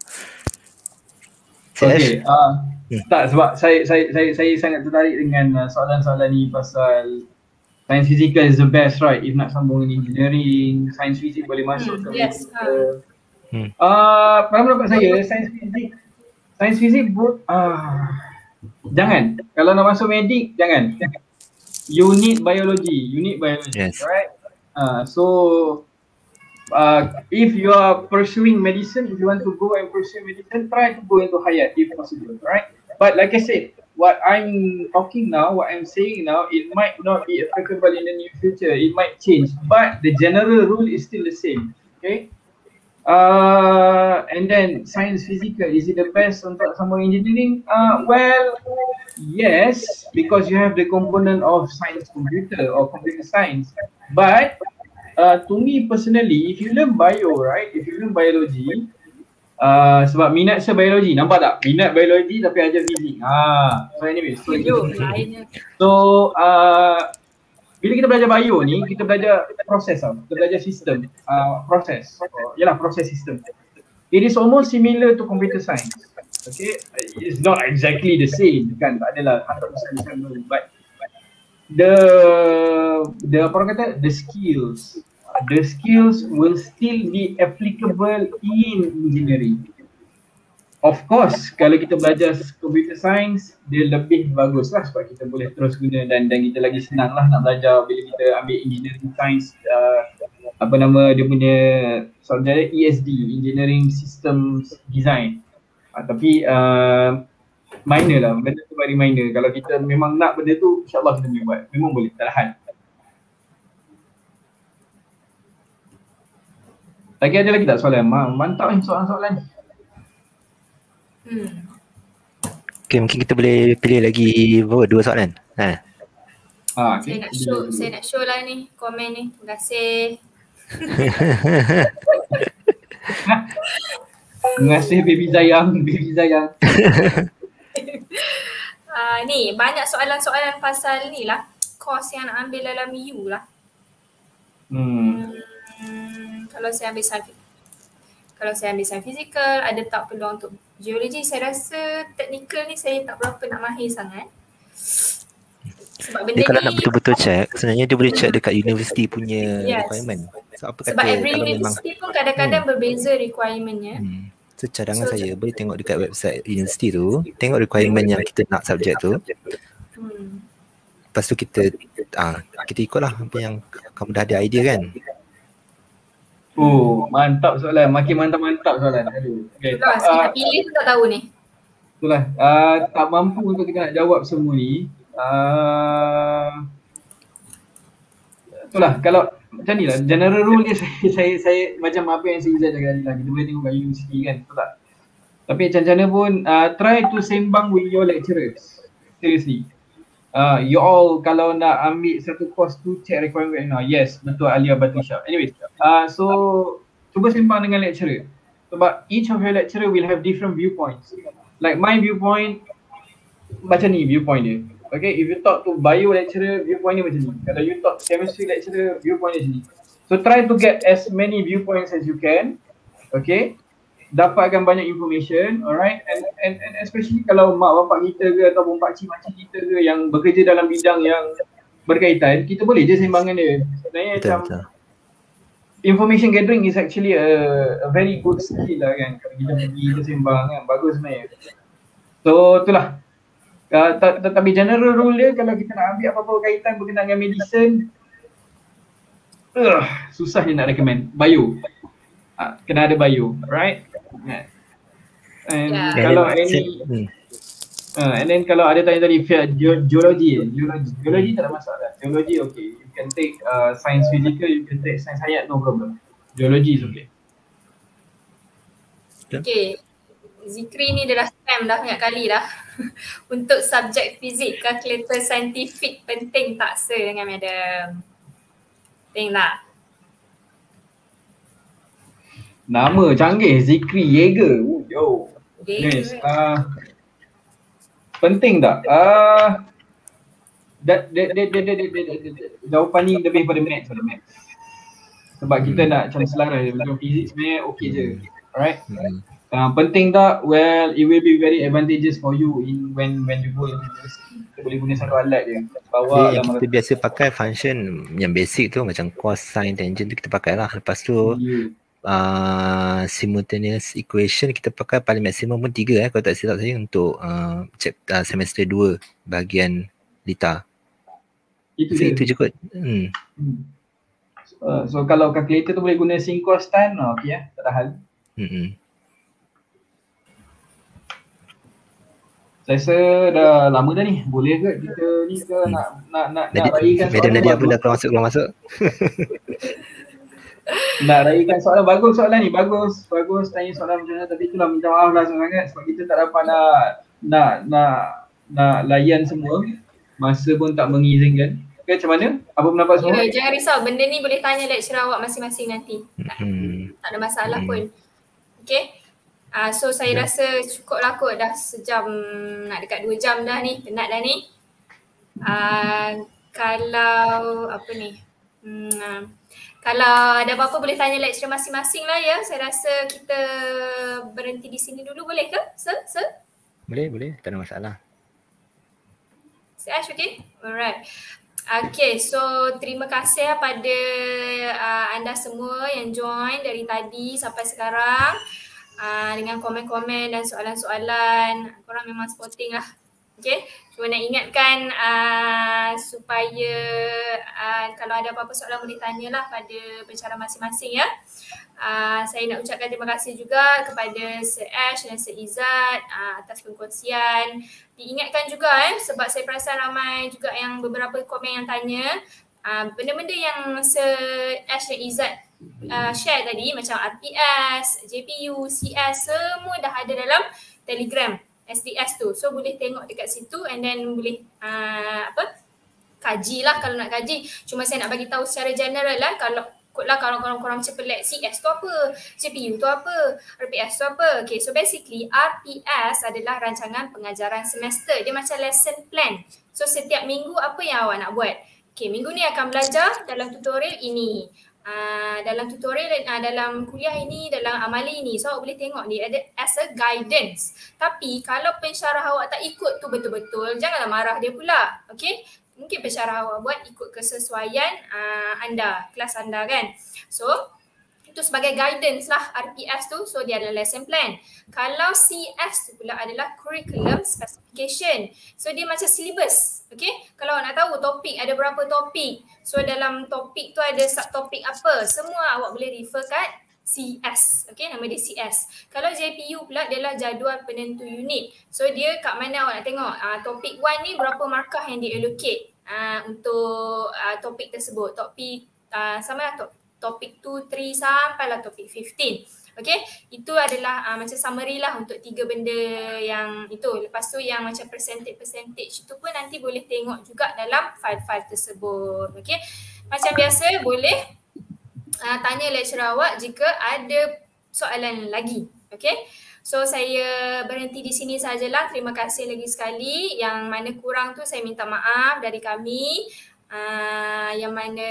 Okay. Uh, hmm. Tak, sebab saya, saya, saya, saya sangat tertarik dengan uh, soalan-soalan ni pasal Science physical is the best, right? If nak sambung dengan engineering, science physics boleh masuk hmm, ke yes. Hmm. Uh, pada pendapat saya, science physics, science physics pun, uh, jangan. Kalau nak masuk medik, jangan. You need biology, you need biology, yes. Right? Uh, so, uh, if you are pursuing medicine, if you want to go and pursue medicine, try to go into Hayat if possible, right? But like I said, what I'm talking now, what I'm saying now, it might not be applicable in the near future. It might change, but the general rule is still the same. Okay. Uh, and then science physical, is it the best untuk sama engineering? Uh, well, yes, because you have the component of science computer or computer science. But uh, to me personally, if you learn bio, right? If you learn biology, uh, sebab minat saya biologi, nampak tak? Minat biologi tapi ajar fizik. Ha, so anyway, so, so uh, bila kita belajar bio ni, kita belajar proses tau. Kita belajar sistem, uh, proses. Oh, yalah, proses sistem. It is almost similar to computer science. Okay, it's not exactly the same kan, tak adalah one hundred percent sama, but the the apa orang kata, the skills, the skills will still be applicable in engineering. Of course, kalau kita belajar computer science, dia lebih bagus lah sebab kita boleh terus guna dan dan kita lagi senang lah nak belajar bila kita ambil engineering science, uh, apa nama dia punya subjek, E S D, Engineering Systems Design. Uh, tapi uh, minor lah, benda tu very minor. Kalau kita memang nak benda tu, insyaAllah kita boleh buat. Memang boleh, tak ada hal. Lagi ada lagi tak soalan? Mantap ni soalan-soalan. Hmm. Okay, mungkin kita boleh pilih lagi dua soalan. Ha. Ah, okay. Saya nak show, saya nak show lah ni komen ni. Terima kasih. Terima kasih baby Zayang, baby Zayang. uh, ni banyak soalan-soalan pasal ni lah, course yang nak ambil dalam U lah. Hmm. Hmm, kalau saya ambil sains, kalau saya ambil sains fizikal, ada tak peluang untuk geologi? Saya rasa teknikal ni saya tak berapa nak mahir sangat. Sebab benda dia kalau ni, nak betul-betul check, sebenarnya dia boleh check dekat universiti punya yes, requirement. So, apa sebab kata, every kalau universiti memang, pun kadang-kadang hmm. berbeza requirementnya. Hmm. So cadangan So, saya boleh tengok dekat website universiti tu, tengok requirement yang kita nak subjek tu. Hmm. Lepas tu kita ah kita ikutlah apa yang kamu dah ada idea kan. Oh, mantap soalan. Makin mantap-mantap soalan. Aduh. Okay. Itulah, Uh, kita pilih pun tak tahu ni. itulah. Uh, tak mampu untuk kita nak jawab semua ni. Uh, itulah. Kalau macam ni lah. General rule dia saya, saya, saya macam apa yang saya Izzat cakap tadi lah. Kita boleh tengok kat universiti kan. Betul tak? Tapi macam mana pun, uh, try to sembang with your lecturers. Seriously. Uh, you all kalau nak ambil satu course tu check requirement now. Yes, betul Alia Batisha. Anyway, uh, so cuba sembang dengan lecturer. Sebab each of your lecturer will have different viewpoints. Like my viewpoint macam ni viewpoint dia. Okay, if you talk to bio lecturer, viewpoint dia macam ni. Kalau you talk to chemistry lecturer, viewpoint dia macam ni. So try to get as many viewpoints as you can. Okay. Dapatkan banyak information, alright, and, and and especially kalau mak bapak kita ke ataupun pakcik makcik kita ke yang bekerja dalam bidang yang berkaitan, kita boleh je sembang dengan dia. Sebenarnya Betul, macam betul. information gathering is actually a, a very good skill lah kan, kalau kita pergi kita sembang kan, bagus sebenarnya. So itulah, uh, tapi general rule dia kalau kita nak ambil apa-apa berkaitan berkenaan dengan medicine, uh, susah je nak recommend, bio. Uh, kena ada bio, right? Yeah. And Yeah. kalau And then, any hmm. uh, and then kalau ada tanya tadi ge- geology, geology, geology tak ada masalah. Geology okay, you can take uh, science physical, you can take science hayat, no problem. Geology is okay. Okay, Zikri ni dah spam dah banyak kali dah. Untuk subjek fizik, kalkulator saintifik penting tak sir dengan madam? Penting tak? Nama canggih, Zikri Yeager. Oh, yo. Yes. Okay. Uh, penting tak? Uh, that, that, that, that, that, that, that, that, that, jawapan ni lebih pada maths pada maths. Sebab kita nak macam selaras, macam fizik sebenarnya okey je. Alright? Hmm. Uh, penting tak? Well, it will be very advantageous for you in when when you go into university. Kita boleh guna satu alat je. Bawa Jadi yang dalam kita biasa pakai function yang basic tu macam cosine, tangent tu kita pakai lah. Lepas tu yeah. uh, simultaneous equation kita pakai paling maksimum pun tiga eh kalau tak silap saya untuk uh, chapter uh, semester dua bahagian lita. Itu So, dia. itu je kot. Hmm. Hmm. Uh, so kalau calculator tu boleh guna sin cos tan, oh, okey eh, tak ada hal. Hmm. Saya rasa dah lama dah ni. Boleh ke kita ni ke hmm. nak nak nak nak Nadia, raikan soalan Madam Nadia bagus. pun dah keluar masuk keluar masuk. Nak raikan soalan bagus, soalan ni bagus. Bagus tanya soalan macam mana, tapi itulah minta maaf lah sangat sebab kita tak dapat nak nak nak nak layan semua. Masa pun tak mengizinkan. Okay, macam mana? Apa pendapat semua? Ya, jangan risau. Benda ni boleh tanya lecturer awak masing-masing nanti. Tak, hmm. tak ada masalah hmm. pun. Okay. Uh, so saya yeah. rasa cukup lah kot, dah sejam, nak dekat dua jam dah ni, penat dah ni. Uh, kalau apa ni, hmm, uh, kalau ada apa-apa boleh tanya lecturer masing-masing lah ya. Saya rasa kita berhenti di sini dulu, boleh ke? Sir? Sir? Boleh, boleh. Tak ada masalah. Sir Ash, okay? Alright. Okay, so terima kasih pada uh, anda semua yang join dari tadi sampai sekarang. Uh, dengan komen-komen dan soalan-soalan, korang memang sporting lah. Okay, cuma nak ingatkan uh, supaya uh, kalau ada apa-apa soalan boleh tanyalah pada pencara masing-masing ya. Uh, saya nak ucapkan terima kasih juga kepada Sir Ash dan Sir Izzat uh, atas perkongsian. Diingatkan juga eh, sebab saya perasan ramai juga yang beberapa komen yang tanya uh, benda-benda yang Sir Ash dan Izzat Uh, share tadi macam R P S, J P U, C S, semua dah ada dalam Telegram S D S tu. So boleh tengok dekat situ and then boleh uh, apa kajilah kalau nak kaji. Cuma saya nak bagi tahu secara general lah, kalau lah kalau korang-korang macam pelik C S tu apa, J P U tu apa, R P S tu apa. Okay, so basically R P S adalah rancangan pengajaran semester. Dia macam lesson plan. So setiap minggu apa yang awak nak buat. Okay, minggu ni akan belajar dalam tutorial ini. Uh, dalam tutorial, uh, dalam kuliah ini, dalam amali ini. So awak boleh tengok ni ada as a guidance. Tapi kalau pensyarah awak tak ikut tu betul-betul, janganlah marah dia pula. Okay, mungkin pensyarah awak buat ikut kesesuaian uh, anda, kelas anda kan. So itu sebagai guidance lah R P S tu. So dia adalah lesson plan. Kalau C S tu pula adalah curriculum specification. So dia macam syllabus. Okay, kalau awak nak tahu topik ada berapa topik. So dalam topik tu ada subtopik apa. Semua awak boleh refer kat C S. Okay, nama dia C S. Kalau J P U pula dia adalah jadual penentu unit. So dia kat mana awak nak tengok. Uh, topik one ni berapa markah yang di allocate uh, untuk uh, topik tersebut. Topik uh, sama lah top. Topik two, three sampailah topik fifteen. Okay, itu adalah uh, macam summary lah untuk tiga benda yang itu. Lepas tu yang macam percentage-percentage tu pun nanti boleh tengok juga dalam file-file tersebut. Okay, macam biasa boleh uh, tanya lecturer awak jika ada soalan lagi. Okay, so saya berhenti di sini sajalah. Terima kasih lagi sekali. Yang mana kurang tu saya minta maaf dari kami. Uh, yang mana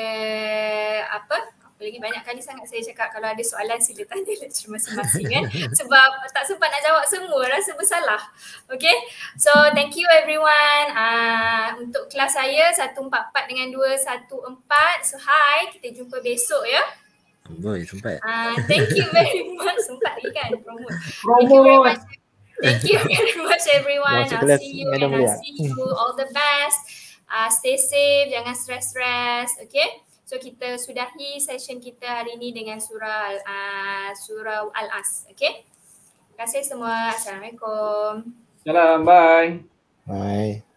apa lagi banyak kali sangat saya cakap kalau ada soalan sila tanya lecturer masing-masing kan. Sebab tak sempat nak jawab semua, rasa bersalah. Okay, so thank you everyone. Uh, untuk kelas saya seratus empat puluh empat dengan dua satu empat. So hi, kita jumpa besok ya. Boy, sempat. Uh, thank you very much. Sempat lagi kan promote. Thank you very much. Thank you very much everyone. I'll see you and I'll see you. All the best. Uh, stay safe, jangan stress-stress. Okay. So kita sudahi session kita hari ini dengan surah uh, surah Al-As. Okay. Terima kasih semua. Assalamualaikum. Salam, bye. Bye.